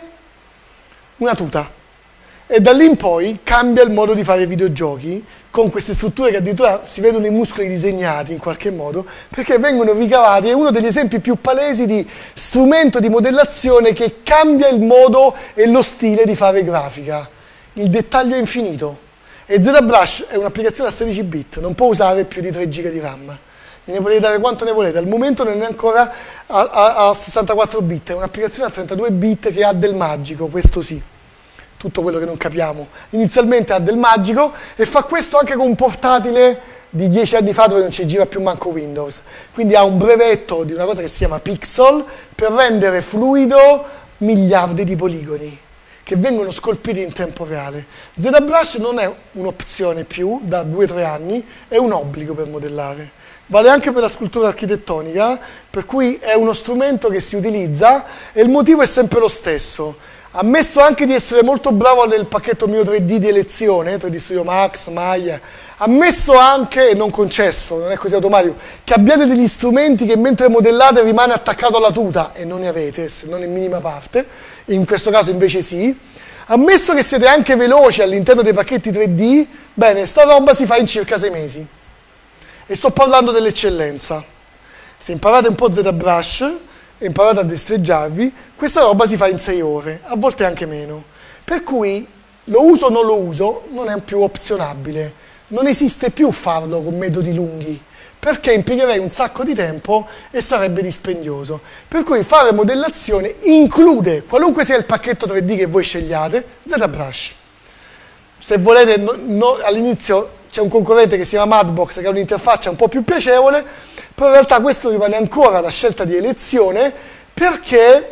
una tuta. E da lì in poi cambia il modo di fare videogiochi, con queste strutture che addirittura si vedono i muscoli disegnati in qualche modo, perché vengono ricavati. È uno degli esempi più palesi di strumento di modellazione che cambia il modo e lo stile di fare grafica. Il dettaglio è infinito. E ZBrush è un'applicazione a sedici bit, non può usare più di tre giga di RAM. Ne potete dare quanto ne volete, al momento non è ancora a, a, a sessantaquattro bit, è un'applicazione a trentadue bit che ha del magico, questo sì. Tutto quello che non capiamo. Inizialmente ha del magico e fa questo anche con un portatile di dieci anni fa dove non ci gira più manco Windows. Quindi ha un brevetto di una cosa che si chiama Pixel per rendere fluido miliardi di poligoni che vengono scolpiti in tempo reale. ZBrush non è un'opzione più da due o tre anni, è un obbligo per modellare. Vale anche per la scultura architettonica, per cui è uno strumento che si utilizza e il motivo è sempre lo stesso. Ammesso anche di essere molto bravo nel pacchetto mio tre D di elezione, tre D Studio Max, Maya, ammesso anche, e non concesso, non è così automatico, che abbiate degli strumenti che mentre modellate rimane attaccato alla tuta, e non ne avete, se non in minima parte, in questo caso invece sì, ammesso che siete anche veloci all'interno dei pacchetti tre D, bene, sta roba si fa in circa sei mesi. E sto parlando dell'eccellenza. Se imparate un po' ZBrush, e imparate a destreggiarvi, questa roba si fa in sei ore, a volte anche meno. Per cui lo uso o non lo uso non è più opzionabile, non esiste più farlo con metodi lunghi, perché impiegherei un sacco di tempo e sarebbe dispendioso. Per cui fare modellazione include, qualunque sia il pacchetto tre D che voi scegliate, ZBrush. Se volete, no, no, all'inizio c'è un concorrente che si chiama Madbox, che ha un'interfaccia un po' più piacevole, però in realtà questo rimane ancora la scelta di elezione perché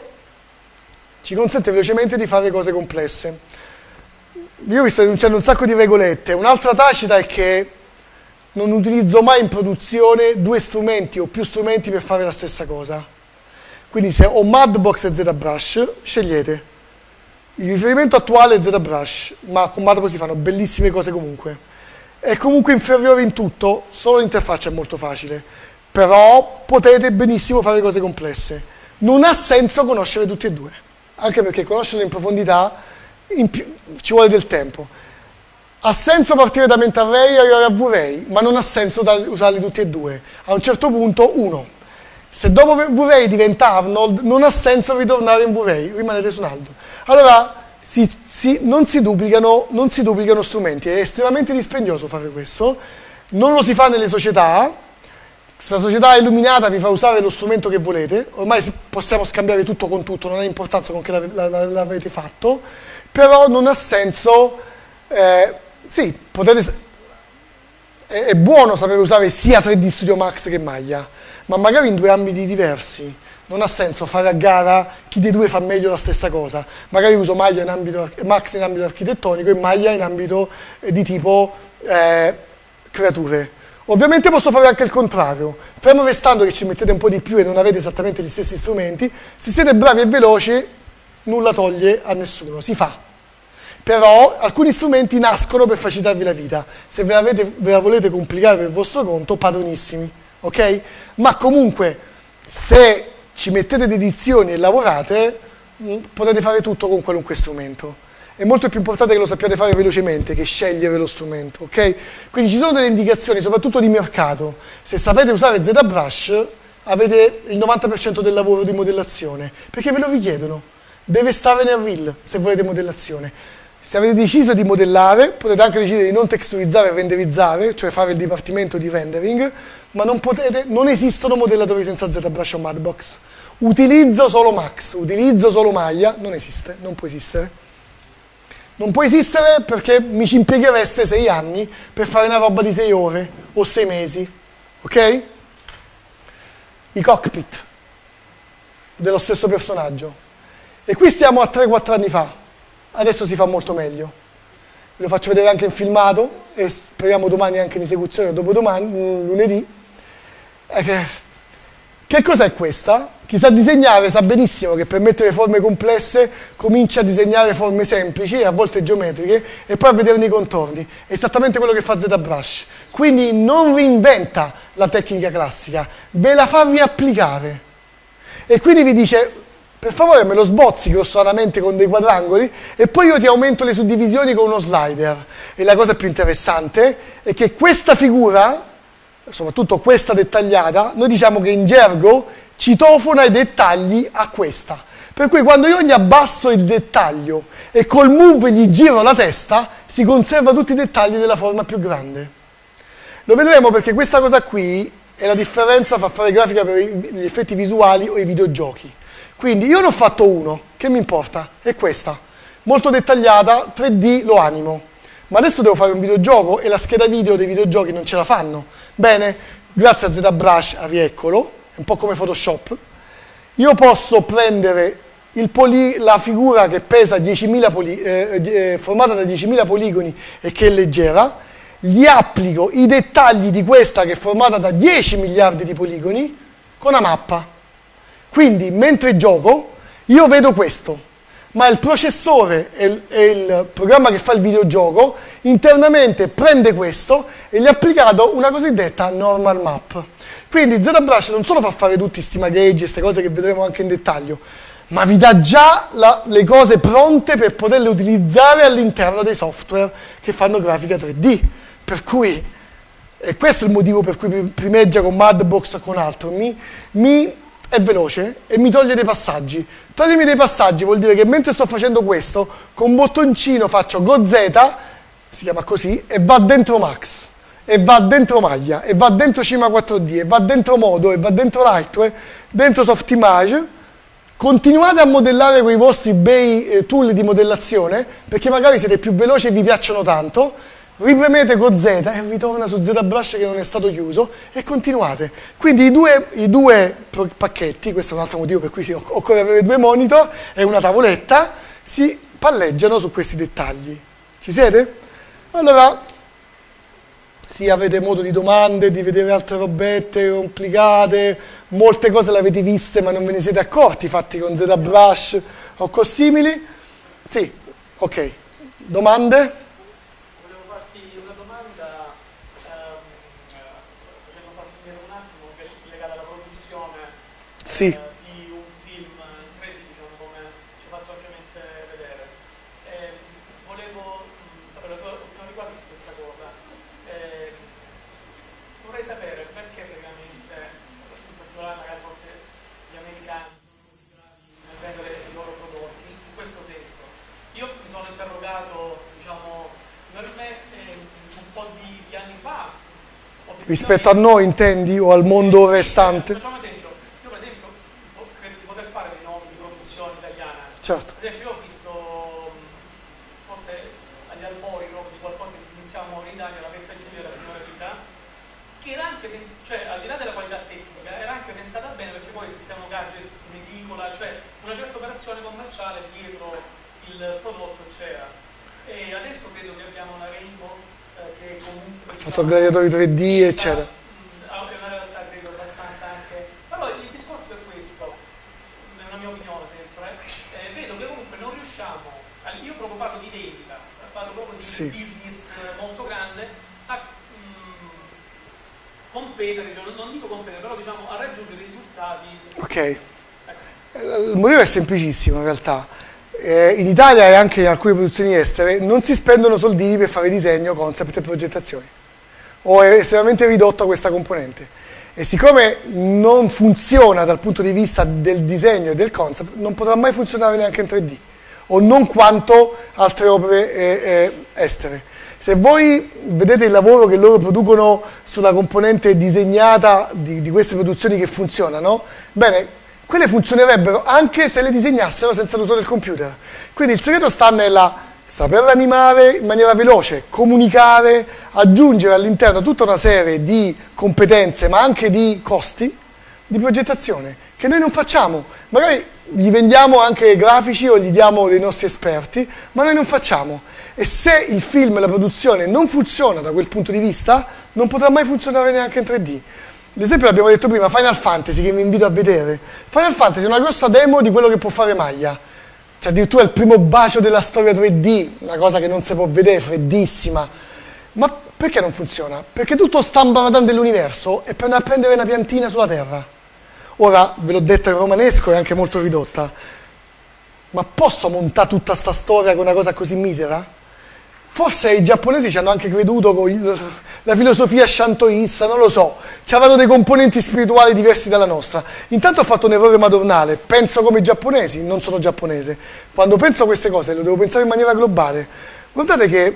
ci consente velocemente di fare cose complesse. Io vi sto enunciando un sacco di regolette. Un'altra tacita è che non utilizzo mai in produzione due strumenti o più strumenti per fare la stessa cosa. Quindi se ho Mudbox e ZBrush, scegliete. Il riferimento attuale è ZBrush, ma con Mudbox si fanno bellissime cose comunque. È comunque inferiore in tutto, solo l'interfaccia è molto facile. Però potete benissimo fare cose complesse. Non ha senso conoscere tutti e due, anche perché conoscerlo in profondità in più, ci vuole del tempo. Ha senso partire da MentaRay e arrivare a V-Ray, ma non ha senso usarli tutti e due. A un certo punto, uno, se dopo V-Ray diventa Arnold, non ha senso ritornare in V-Ray, rimanete su un altro. Allora, si, si, non, si duplicano, non si duplicano strumenti, è estremamente dispendioso fare questo, non lo si fa nelle società. Se la società è illuminata vi fa usare lo strumento che volete, ormai possiamo scambiare tutto con tutto, non ha importanza con che l'avete fatto, però non ha senso, eh, sì, potete, è, è buono sapere usare sia tre D Studio Max che Maya, ma magari in due ambiti diversi. Non ha senso fare a gara chi dei due fa meglio la stessa cosa. Magari uso Maya in ambito, Max in ambito architettonico e Maya in ambito eh, di tipo eh, creature. Ovviamente posso fare anche il contrario, fermo restando che ci mettete un po' di più e non avete esattamente gli stessi strumenti, se siete bravi e veloci nulla toglie a nessuno, si fa. Però alcuni strumenti nascono per facilitarvi la vita, se ve la, avete, ve la volete complicare per il vostro conto, padronissimi, ok? Ma comunque se ci mettete dedizioni e lavorate, mh, potete fare tutto con qualunque strumento. È molto più importante che lo sappiate fare velocemente che scegliere lo strumento, ok? Quindi ci sono delle indicazioni, soprattutto di mercato. Se sapete usare ZBrush, avete il novanta per cento del lavoro di modellazione, perché ve lo richiedono. Deve stare nel reel se volete modellazione. Se avete deciso di modellare, potete anche decidere di non texturizzare e renderizzare, cioè fare il dipartimento di rendering, ma non potete, non esistono modellatori senza ZBrush o Mudbox. Utilizzo solo Max, utilizzo solo Maya, non esiste, non può esistere. Non può esistere perché mi ci impieghereste sei anni per fare una roba di sei ore o sei mesi, ok? I cockpit dello stesso personaggio. E qui stiamo a tre quattro anni fa, adesso si fa molto meglio. Ve lo faccio vedere anche in filmato e speriamo domani anche in esecuzione o dopodomani, lunedì. Eh, che che cos'è questa? Chi sa disegnare sa benissimo che per mettere forme complesse comincia a disegnare forme semplici e a volte geometriche e poi a vederne i contorni. È esattamente quello che fa ZBrush. Quindi non reinventa la tecnica classica, ve la fa riapplicare. E quindi vi dice, per favore me lo sbozzi grossolanamente con dei quadrangoli e poi io ti aumento le suddivisioni con uno slider. E la cosa più interessante è che questa figura, soprattutto questa dettagliata, noi diciamo che in gergo citofona i dettagli a questa. Per cui quando io gli abbasso il dettaglio e col move gli giro la testa, si conserva tutti i dettagli della forma più grande. Lo vedremo perché questa cosa qui è la differenza fra fare grafica per gli effetti visuali o i videogiochi. Quindi io ne ho fatto uno, che mi importa? È questa, molto dettagliata, tre D lo animo. Ma adesso devo fare un videogioco e la scheda video dei videogiochi non ce la fanno. Bene, grazie a ZBrush, a rieccolo, è un po' come Photoshop, io posso prendere il poli, la figura che pesa diecimila poli, eh, formata da diecimila poligoni e che è leggera, gli applico i dettagli di questa che è formata da dieci miliardi di poligoni con una mappa. Quindi, mentre gioco, io vedo questo. Ma il processore e il programma che fa il videogioco internamente prende questo e gli ha applicato una cosiddetta normal map. Quindi ZBrush non solo fa fare tutti questi magheggi, queste cose che vedremo anche in dettaglio, ma vi dà già la, le cose pronte per poterle utilizzare all'interno dei software che fanno grafica tre D. Per cui, e questo è il motivo per cui primeggia con Mudbox o con altro, mi... mi è veloce e mi toglie dei passaggi. Togliermi dei passaggi vuol dire che mentre sto facendo questo, con un bottoncino faccio Go Z, si chiama così, e va dentro Max, e va dentro Maya, e va dentro Cinema quattro D, e va dentro Modo, e va dentro Lightware, dentro Softimage. Continuate a modellare quei vostri bei eh, tool di modellazione, perché magari siete più veloci e vi piacciono tanto, ripremete con Z e ritorna su ZBrush che non è stato chiuso e continuate. Quindi i due, i due pacchetti, questo è un altro motivo per cui si occorre avere due monitor e una tavoletta, si palleggiano su questi dettagli. Ci siete? Allora, sì, avete modo di domande, di vedere altre robette complicate, molte cose le avete viste ma non ve ne siete accorti, fatti con ZBrush o cose simili. Sì, ok. Domande? Volevo farti una domanda, ehm, facendo un passo indietro un attimo, che è legata alla produzione Sì. eh, di un film in tre D, diciamo, come ci ha fatto ovviamente vedere. Eh, volevo mh, sapere la tua opinione riguardo su questa cosa. Eh, vorrei sapere perché praticamente, in particolare magari forse gli americani sono così bravi nel vendere i loro prodotti, in questo senso. Io mi sono interrogato, diciamo, per me eh, un po' di, di anni fa. Rispetto a noi intendi o al mondo eh, restante? Sì, facciamo un esempio. Io per esempio credo di poter fare dei nomi di produzione italiana. Certo. Per esempio io ho visto, forse agli albori proprio di qualcosa che si iniziava a muovere in Italia, la Vetta Giulia e la Signora Vita, che era anche, cioè al di là della qualità tecnica, era anche pensata bene perché poi esistevano gadgets in edicola, cioè una certa operazione commerciale dietro il prodotto c'era. E adesso credo che abbiamo una Rainbow eh, che comunque Ha fatto gladiatori tre D, sì, eccetera. sta, mh, è una realtà credo abbastanza anche. Però il discorso è questo, è una mia opinione sempre, eh, vedo che comunque non riusciamo, io proprio parlo di vendita, parlo proprio di Sì. business molto grande, a mh, competere, cioè, non dico competere, però diciamo a raggiungere risultati. Ok. Il motivo è semplicissimo in realtà. Eh, in Italia e anche in alcune produzioni estere non si spendono soldini per fare disegno, concept e progettazioni. O è estremamente ridotto a questa componente. E siccome non funziona dal punto di vista del disegno e del concept, non potrà mai funzionare neanche in tre D. O non quanto altre opere eh, eh, estere. Se voi vedete il lavoro che loro producono sulla componente disegnata di, di queste produzioni che funzionano, bene, quelle funzionerebbero anche se le disegnassero senza l'uso del computer. Quindi il segreto sta nella saperle animare in maniera veloce, comunicare, aggiungere all'interno tutta una serie di competenze, ma anche di costi, di progettazione, che noi non facciamo. Magari gli vendiamo anche grafici o gli diamo dei nostri esperti, ma noi non facciamo. E se il film e la produzione non funziona da quel punto di vista, non potrà mai funzionare neanche in tre D. Ad esempio l'abbiamo detto prima, Final Fantasy, che vi invito a vedere. Final Fantasy è una grossa demo di quello che può fare Maya. Cioè addirittura il primo bacio della storia tre D, una cosa che non si può vedere, freddissima. Ma perché non funziona? Perché tutto sta ambaradan dell'universo è per andare a prendere una piantina sulla Terra. Ora, ve l'ho detta in romanesco, è anche molto ridotta. Ma posso montare tutta sta storia con una cosa così misera? Forse i giapponesi ci hanno anche creduto con il, la filosofia shantoista, non lo so, ci avevano dei componenti spirituali diversi dalla nostra. Intanto ho fatto un errore madornale, penso come i giapponesi, non sono giapponese. Quando penso a queste cose lo devo pensare in maniera globale. Guardate che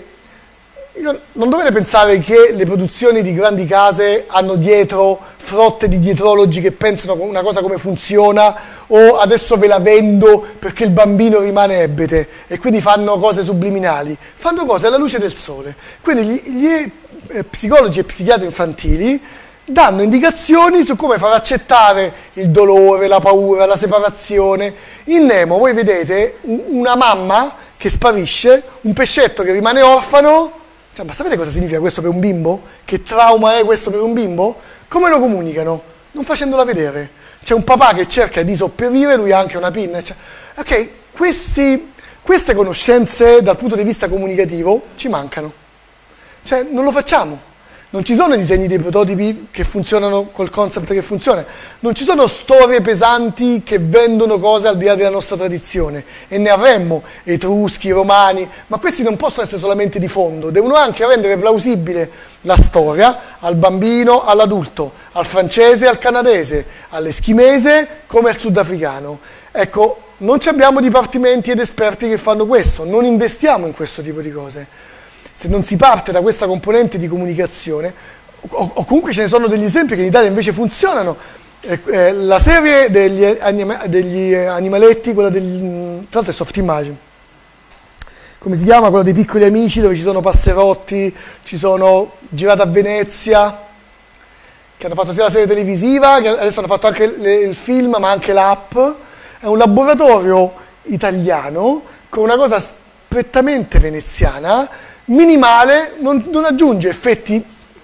io non dovete pensare che le produzioni di grandi case hanno dietro frotte di dietrologi che pensano una cosa come funziona o adesso ve la vendo perché il bambino rimane ebete e quindi fanno cose subliminali. Fanno cose alla luce del sole. Quindi gli, gli eh, psicologi e psichiatri infantili danno indicazioni su come far accettare il dolore, la paura, la separazione. In Nemo voi vedete una mamma che sparisce, un pescetto che rimane orfano. Cioè, ma sapete cosa significa questo per un bimbo? Che trauma è questo per un bimbo? Come lo comunicano? Non facendola vedere. C'è un papà che cerca di sopperire, lui ha anche una pinna. Cioè, ok, questi, queste conoscenze dal punto di vista comunicativo ci mancano. Cioè, non lo facciamo. Non ci sono i disegni dei prototipi che funzionano col concept che funziona. Non ci sono storie pesanti che vendono cose al di là della nostra tradizione. E ne avremmo, etruschi, romani, ma questi non possono essere solamente di fondo, devono anche rendere plausibile la storia al bambino, all'adulto, al francese, al canadese, all'eschimese come al sudafricano. Ecco, non ci abbiamo dipartimenti ed esperti che fanno questo, non investiamo in questo tipo di cose. Se non si parte da questa componente di comunicazione, o, o comunque ce ne sono degli esempi che in Italia invece funzionano, eh, eh, la serie degli, anima, degli animaletti, quella degli, tra l'altro è Soft Image, come si chiama? Quella dei piccoli amici, dove ci sono Passerotti, ci sono Girata a Venezia, che hanno fatto sia la serie televisiva, che adesso hanno fatto anche le, il film, ma anche l'app. È un laboratorio italiano con una cosa prettamente veneziana, minimale, non, non aggiunge effetti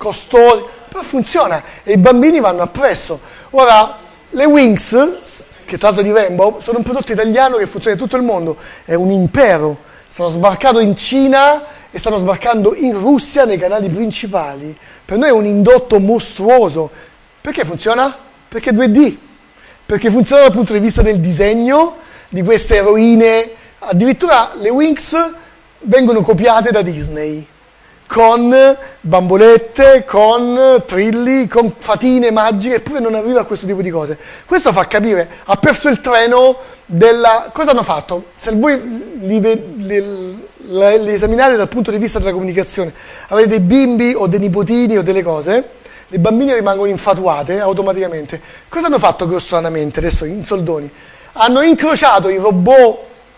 costosi, però funziona e i bambini vanno appresso. Ora, le Wings, che tra l'altro di Rainbow, sono un prodotto italiano che funziona in tutto il mondo, è un impero, stanno sbarcando in Cina e stanno sbarcando in Russia nei canali principali. Per noi è un indotto mostruoso. Perché funziona? Perché è due D, perché funziona dal punto di vista del disegno di queste eroine. Addirittura le Wings vengono copiate da Disney, con bambolette, con trilli, con fatine magiche, eppure non arriva a questo tipo di cose. Questo fa capire, ha perso il treno della... Cosa hanno fatto? Se voi li, li, li, li esaminate dal punto di vista della comunicazione, avete dei bimbi o dei nipotini o delle cose, le bambine rimangono infatuate automaticamente. Cosa hanno fatto grossolanamente, adesso in soldoni? Hanno incrociato i robot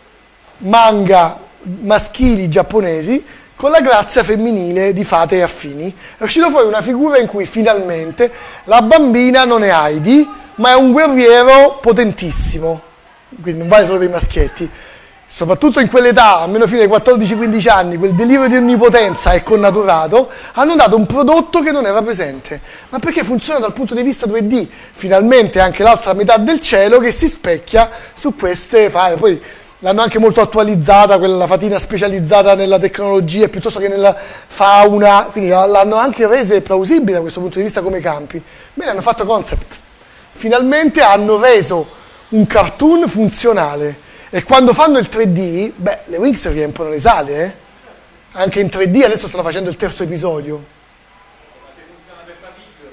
manga maschili giapponesi con la grazia femminile di fate e affini. È uscito fuori una figura in cui finalmente la bambina non è Heidi, ma è un guerriero potentissimo. Quindi non vale solo per i maschietti. Soprattutto in quell'età, almeno fino ai quattordici quindici anni, quel delirio di onnipotenza è connaturato, hanno dato un prodotto che non era presente. Ma perché funziona dal punto di vista due D? Finalmente anche l'altra metà del cielo che si specchia su queste fare. Poi l'hanno anche molto attualizzata, quella fatina specializzata nella tecnologia piuttosto che nella fauna, quindi l'hanno anche rese plausibili da questo punto di vista come campi. Bene, hanno fatto concept. Finalmente hanno reso un cartoon funzionale. E quando fanno il tre D, beh, le Wings riempiono le sale, eh? Anche in tre D adesso stanno facendo il terzo episodio. Ma se funziona per Papicchio,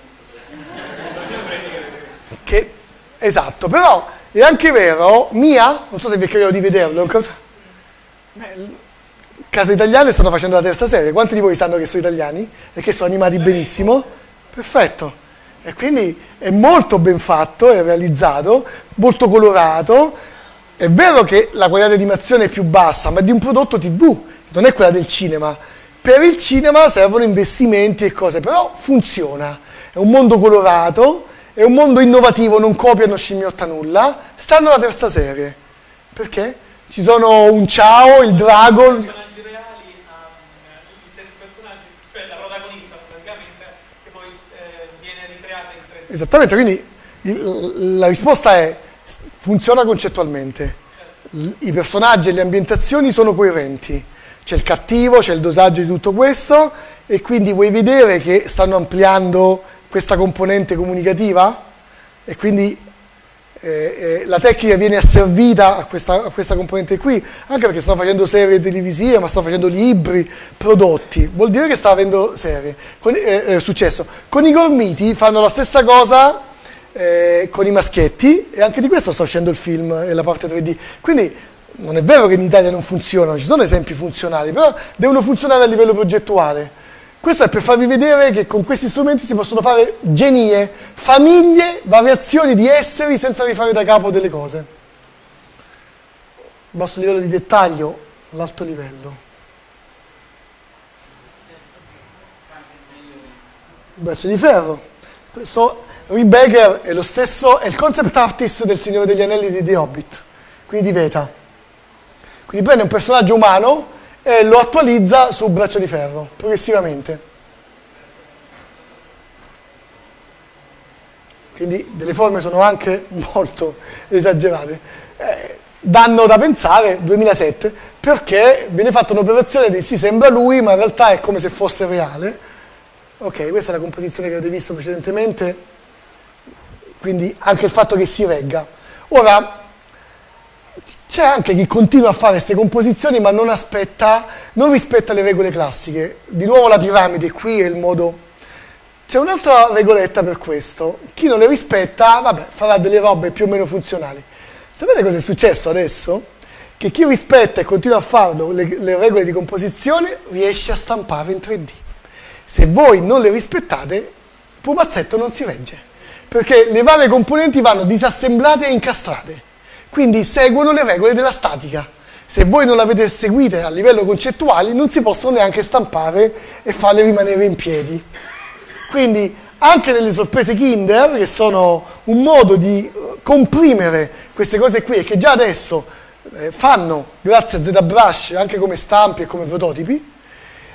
funziona tutto. Che, esatto, però è anche vero, Mia, non so se vi è capitato di vederlo, beh, Case Italiane stanno facendo la terza serie, quanti di voi sanno che sono italiani? E che sono animati benissimo? Perfetto. E quindi è molto ben fatto, è realizzato, molto colorato. È vero che la qualità di animazione è più bassa, ma è di un prodotto tivù, non è quella del cinema. Per il cinema servono investimenti e cose, però funziona. È un mondo colorato, è un mondo innovativo, non copia, non scimmiotta nulla. Stanno alla terza serie. Perché? Ci sono un Ciao, il drago... I personaggi reali, um, gli stessi personaggi, cioè la protagonista praticamente, che poi eh, viene ricreata in tre D. Esattamente, quindi il, la risposta è... funziona concettualmente, i personaggi e le ambientazioni sono coerenti, c'è il cattivo, c'è il dosaggio di tutto questo e quindi vuoi vedere che stanno ampliando questa componente comunicativa e quindi eh, eh, la tecnica viene asservita a questa, a questa componente qui, anche perché stanno facendo serie televisive, ma stanno facendo libri, prodotti, vuol dire che sta avendo serie, con, eh, eh, successo. Con i Gormiti fanno la stessa cosa Eh, con i maschietti e anche di questo sta uscendo il film e la parte tre D, quindi non è vero che in Italia non funzionano, ci sono esempi funzionali, però devono funzionare a livello progettuale. Questo è per farvi vedere che con questi strumenti si possono fare genie, famiglie, variazioni di esseri senza rifare da capo delle cose. Basso livello di dettaglio, l'alto livello. Braccio di ferro. Questo Ray Baker è lo stesso, è il concept artist del Signore degli Anelli di The Hobbit, quindi di Veta. Quindi prende un personaggio umano e lo attualizza sul braccio di ferro, progressivamente. Quindi delle forme sono anche molto esagerate. Eh, danno da pensare, duemilasette, perché viene fatta un'operazione di sì, sembra lui, ma in realtà è come se fosse reale. Ok, questa è la composizione che avete visto precedentemente. Quindi anche il fatto che si regga. Ora, c'è anche chi continua a fare queste composizioni ma non aspetta, non rispetta le regole classiche. Di nuovo la piramide, qui è il modo... C'è un'altra regoletta per questo. Chi non le rispetta, vabbè, farà delle robe più o meno funzionali. Sapete cosa è successo adesso? Che chi rispetta e continua a farlo, le, le regole di composizione, riesce a stampare in tre D. Se voi non le rispettate, il pupazzetto non si regge. Perché le varie componenti vanno disassemblate e incastrate, quindi seguono le regole della statica. Se voi non le avete seguite a livello concettuale, non si possono neanche stampare e farle rimanere in piedi. Quindi anche nelle sorprese Kinder, che sono un modo di comprimere queste cose qui e che già adesso eh, fanno, grazie a ZBrush, anche come stampi e come prototipi,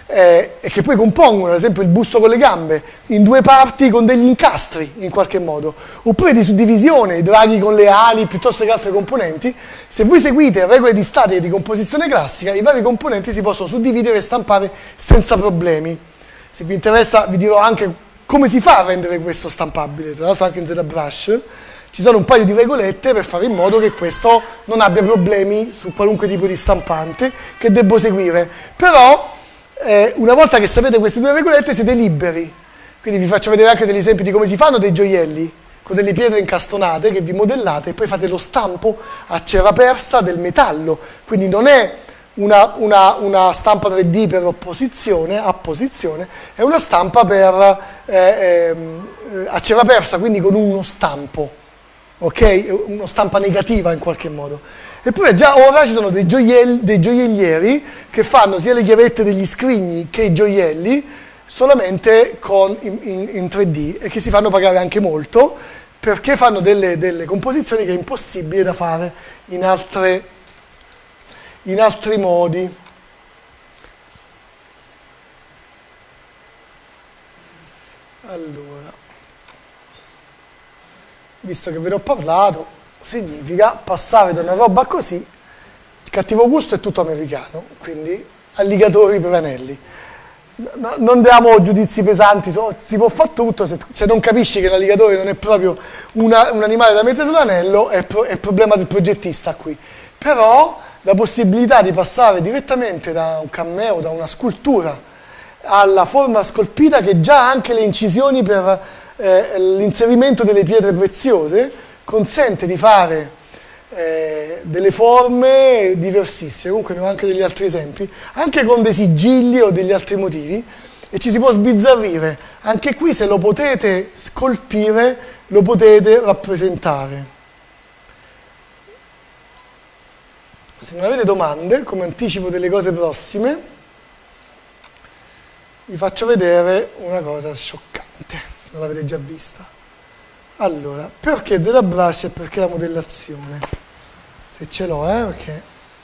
eh, e che poi compongono, ad esempio il busto con le gambe, in due parti con degli incastri in qualche modo, oppure di suddivisione, i draghi con le ali piuttosto che altre componenti. Se voi seguite regole di statica e di composizione classica, i vari componenti si possono suddividere e stampare senza problemi. Se vi interessa vi dirò anche come si fa a rendere questo stampabile, tra l'altro anche in ZBrush. Ci sono un paio di regolette per fare in modo che questo non abbia problemi su qualunque tipo di stampante che devo seguire. Però, eh, una volta che sapete queste due regolette, siete liberi. Quindi vi faccio vedere anche degli esempi di come si fanno dei gioielli, con delle pietre incastonate che vi modellate e poi fate lo stampo a cera persa del metallo. Quindi non è una, una, una stampa tre D per opposizione, apposizione, è una stampa per, eh, eh, a cera persa, quindi con uno stampo. Ok? Una stampa negativa in qualche modo. Eppure già ora ci sono dei, gioielli, dei gioiellieri che fanno sia le chiavette degli scrigni che i gioielli solamente con, in, in, in tre D e che si fanno pagare anche molto perché fanno delle, delle composizioni che è impossibile da fare in, altre, in altri modi. Allora, visto che ve ne ho parlato, significa passare da una roba così, il cattivo gusto è tutto americano, quindi alligatori per anelli. No, non diamo giudizi pesanti, so, si può fare tutto, se, se non capisci che l'alligatore non è proprio una, un animale da mettere sull'anello, è, pro, è problema del progettista qui. Però la possibilità di passare direttamente da un cameo, da una scultura, alla forma scolpita che già anche le incisioni per eh, l'inserimento delle pietre preziose consente di fare eh, delle forme diversissime. Comunque ne ho anche degli altri esempi, anche con dei sigilli o degli altri motivi, e ci si può sbizzarrire. Anche qui, se lo potete scolpire, lo potete rappresentare. Se non avete domande, come anticipo delle cose prossime, vi faccio vedere una cosa scioccante, se non l'avete già vista. Allora, perché ZBrush e perché la modellazione? Se ce l'ho, eh, perché...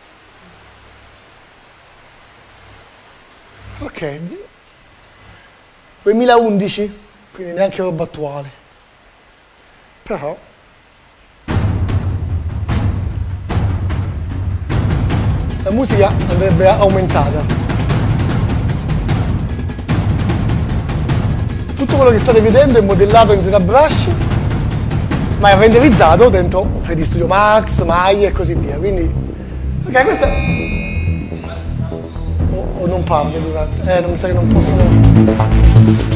Ok, duemilaundici, quindi neanche roba attuale. Però... la musica andrebbe aumentata. Tutto quello che state vedendo è modellato in ZBrush, ma è renderizzato dentro tre D Studio Max, Maya e così via. Quindi, ok, questa è... O, o non parlo durante... Eh, non mi sa che non posso...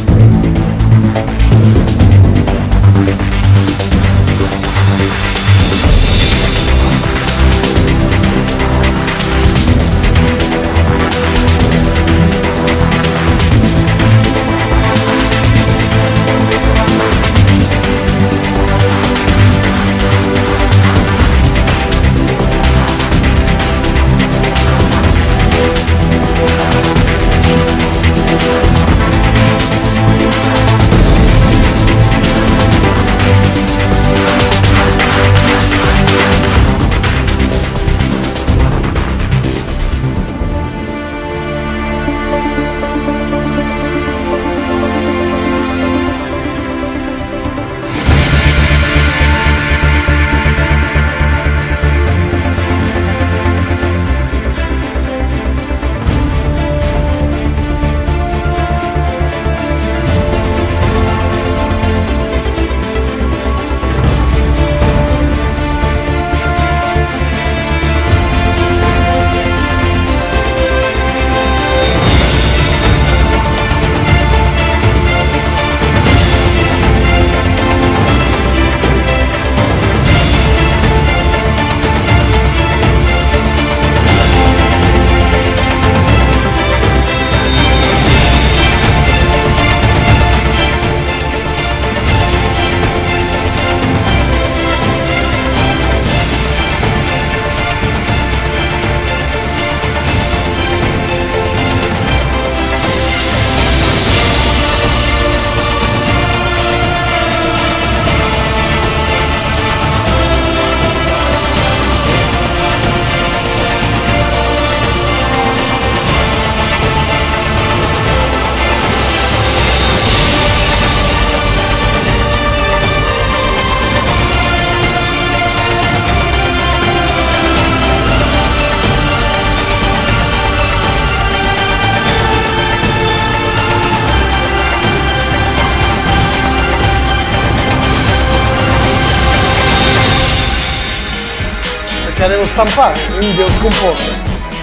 la devo stampare, quindi devo scomporre.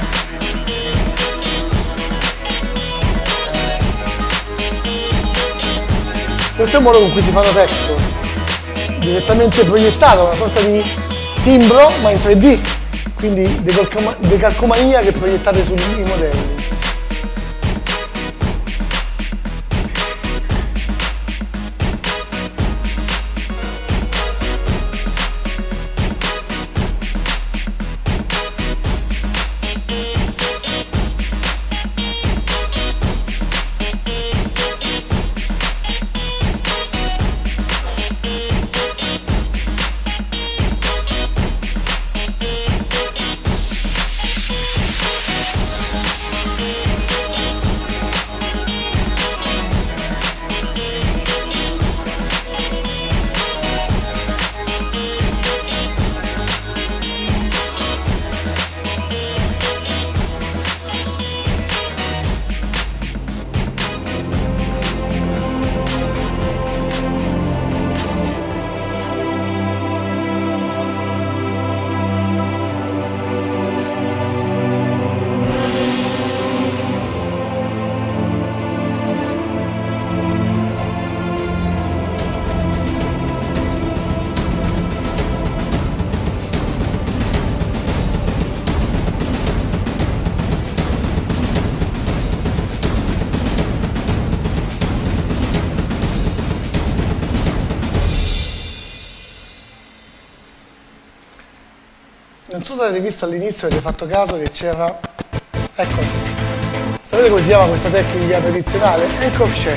Questo è il modo con cui si fanno texture, direttamente proiettato, una sorta di timbro ma in tre D, quindi decalcomania che proiettate sui modelli. Non so se avete visto all'inizio, avete fatto caso che c'era, eccolo, sapete come si chiama questa tecnica tradizionale? Encroché,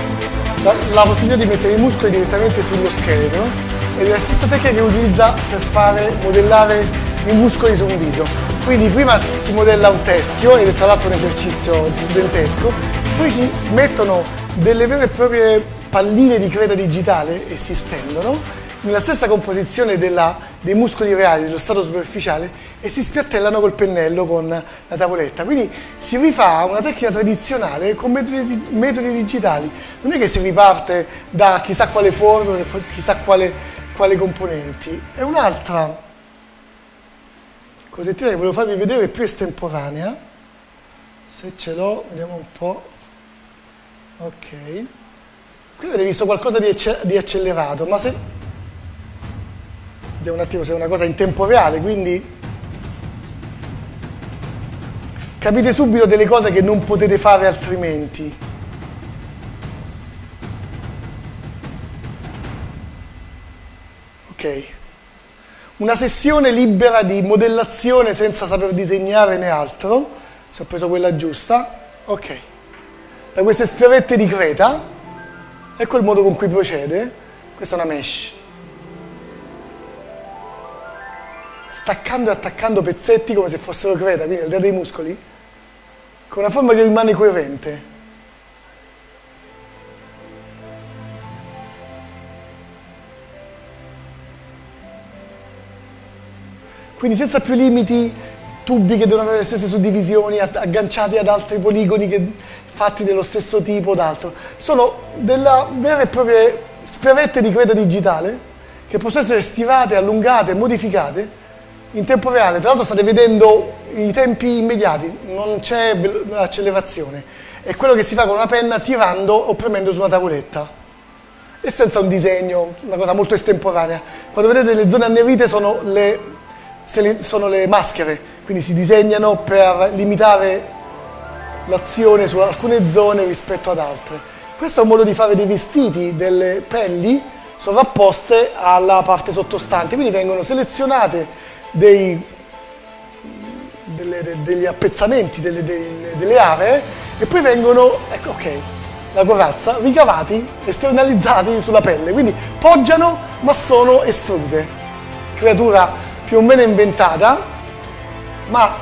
la, la possibilità di mettere i muscoli direttamente sullo scheletro ed è la stessa tecnica che utilizza per fare, modellare i muscoli su un viso. Quindi prima si modella un teschio, ed è tra l'altro un esercizio dentesco, poi si mettono delle vere e proprie palline di creta digitale e si stendono nella stessa composizione della, dei muscoli reali, dello strato superficiale, e si spiattellano col pennello con la tavoletta. Quindi si rifà una tecnica tradizionale con metodi, metodi digitali. Non è che si riparte da chissà quale forma, chissà quale, quale componenti. È un'altra cosettina che volevo farvi vedere più estemporanea. Se ce l'ho, vediamo un po'. Ok. Qui avete visto qualcosa di, di accelerato, ma se... Vediamo un attimo se è una cosa in tempo reale, quindi capite subito delle cose che non potete fare altrimenti. Ok. Una sessione libera di modellazione senza saper disegnare né altro. Se ho preso quella giusta. Ok. Da queste sferette di creta, ecco il modo con cui procede. Questa è una mesh. Staccando e attaccando pezzetti come se fossero creta, quindi al di là dei muscoli, con una forma che rimane coerente. Quindi senza più limiti, tubi che devono avere le stesse suddivisioni, agganciati ad altri poligoni che, fatti dello stesso tipo o d'altro. Sono delle vere e proprie sferette di creta digitale che possono essere stirate, allungate, modificate in tempo reale. Tra l'altro state vedendo i tempi immediati, non c'è accelerazione. È quello che si fa con una penna tirando o premendo su una tavoletta. E senza un disegno, una cosa molto estemporanea. Quando vedete le zone annerite sono le, sono le maschere, quindi si disegnano per limitare l'azione su alcune zone rispetto ad altre. Questo è un modo di fare dei vestiti, delle pelli sovrapposte alla parte sottostante, quindi vengono selezionate Dei, delle, de, degli appezzamenti, delle, delle, delle aree, e poi vengono, ecco, ok, la corazza, ricavati, esternalizzati sulla pelle, quindi poggiano ma sono estruse. Creatura più o meno inventata, ma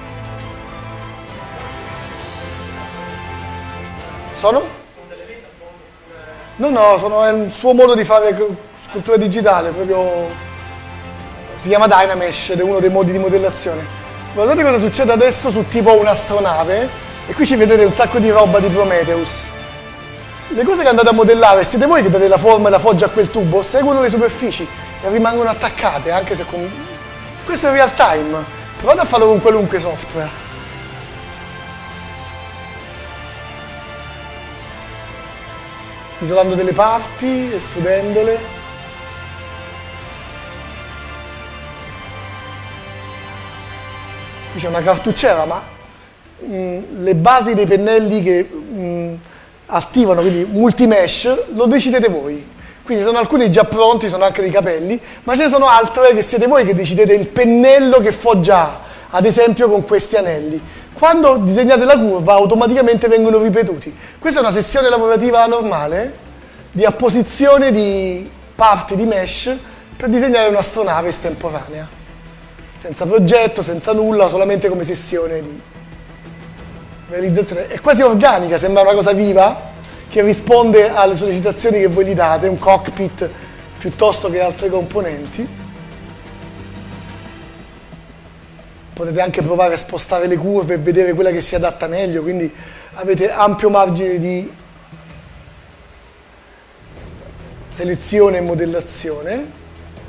sono? No, no, sono, è il suo modo di fare scultura digitale, proprio... Si chiama Dynamesh ed è uno dei modi di modellazione. Guardate cosa succede adesso su tipo un'astronave, e qui ci vedete un sacco di roba di Prometheus. Le cose che andate a modellare, siete voi che date la forma e la foggia a quel tubo, seguono le superfici e rimangono attaccate, anche se con Questo è real time, provate a farlo con qualunque software. Isolando delle parti, estudendole. Qui c'è una cartucciera, ma mh, le basi dei pennelli che mh, attivano, quindi multimesh, lo decidete voi. Quindi sono alcuni già pronti, sono anche dei capelli, ma ce ne sono altre che siete voi che decidete il pennello che foggia, ad esempio con questi anelli. Quando disegnate la curva automaticamente vengono ripetuti. Questa è una sessione lavorativa normale di apposizione di parti di mesh per disegnare un'astronave estemporanea. Senza progetto, senza nulla, solamente come sessione di realizzazione. È quasi organica, sembra una cosa viva, che risponde alle sollecitazioni che voi gli date, un cockpit piuttosto che altre componenti. Potete anche provare a spostare le curve e vedere quella che si adatta meglio, quindi avete ampio margine di selezione e modellazione.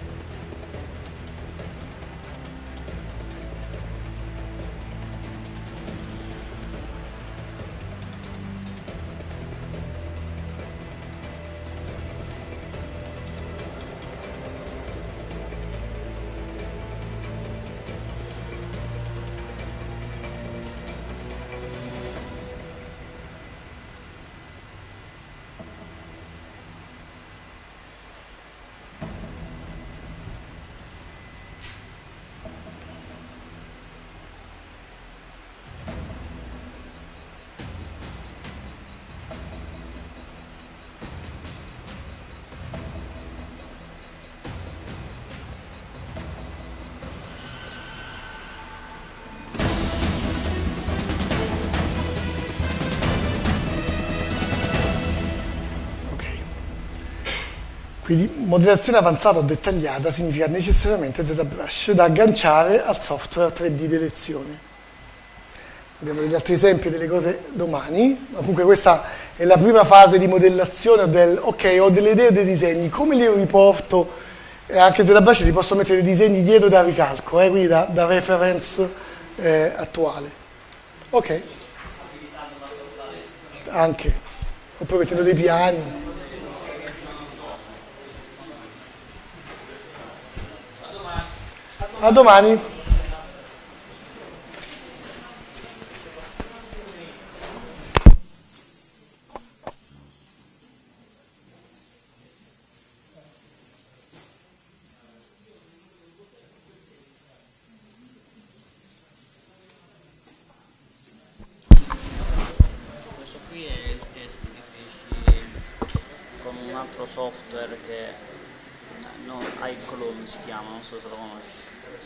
Quindi modellazione avanzata o dettagliata significa necessariamente ZBrush da agganciare al software tre D di lezione. Vediamo degli altri esempi delle cose domani. Comunque questa è la prima fase di modellazione del ok, ho delle idee o dei disegni, come li riporto? E anche in ZBrush si possono mettere dei disegni dietro da ricalco, eh, quindi da, da reference eh, attuale. Ok. Anche. Oppure mettendo dei piani. A domani. Questo qui è il test che feci con un altro software che no, iClone si chiama, non so se lo conosci.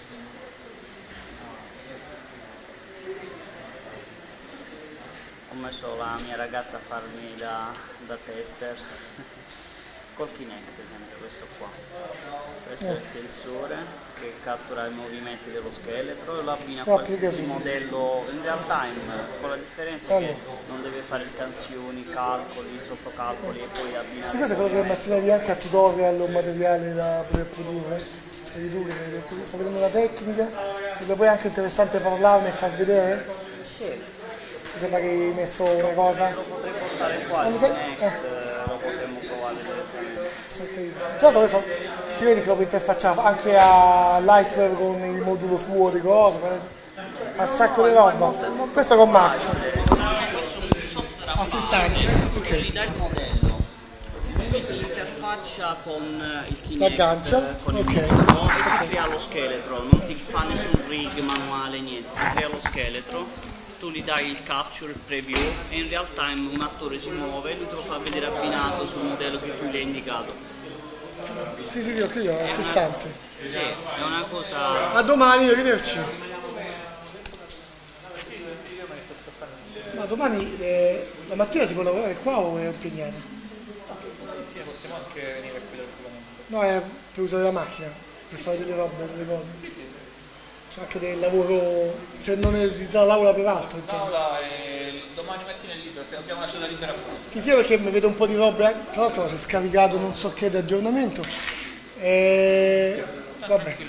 Ho messo la mia ragazza a farmi da, da tester col Kinect, sempre questo qua. Questo è il sensore che cattura i movimenti dello scheletro e lo abbina a qualsiasi modello in real time, con la differenza che non deve fare scansioni, calcoli, sottocalcoli e poi abbinare. Sì, questo è quello che immaginavi anche a tutorial o materiale da poter produrre. Vedi tu che hai detto che sto vedendo la tecnica, se poi è anche interessante parlarne e far vedere. Sì. Mi sembra che hai messo una cosa. Lo potrei portare qua, il sai? Kinect, Eh. lo potremmo provare direttamente. Tra l'altro adesso ti vedi che lo puoi interfacciare anche a Lightware con il modulo suo di cose, fa un sacco di roba. Questo con Max. Questo è un software a Assistente, parte, ok. che gli dà il modello, lui ti interfaccia con il Kinect, L'aggancia, con il ok. modulo e ti crea lo scheletro, non ti fa nessun rig manuale, niente, ti crea lo scheletro. Tu gli dai il capture, il preview e in real time un attore si muove e lui te lo fa vedere abbinato sul modello che tu gli hai indicato. Sì, sì, sì, ho capito, assistente. Sì, è una cosa... A domani, arrivederci. Ma domani eh, la mattina si può lavorare qua o è impegnato? Sì, possiamo anche venire qui tranquillamente. No, è per usare la macchina, per fare delle robe, delle cose. C'è anche del lavoro, se non è utilizzata l'aula per altro. L'aula è domani mattina è libera, se abbiamo lasciato libera qua. Sì, sì, perché mi vedo un po' di robe, tra l'altro si è scaricato non so che di aggiornamento. E... vabbè.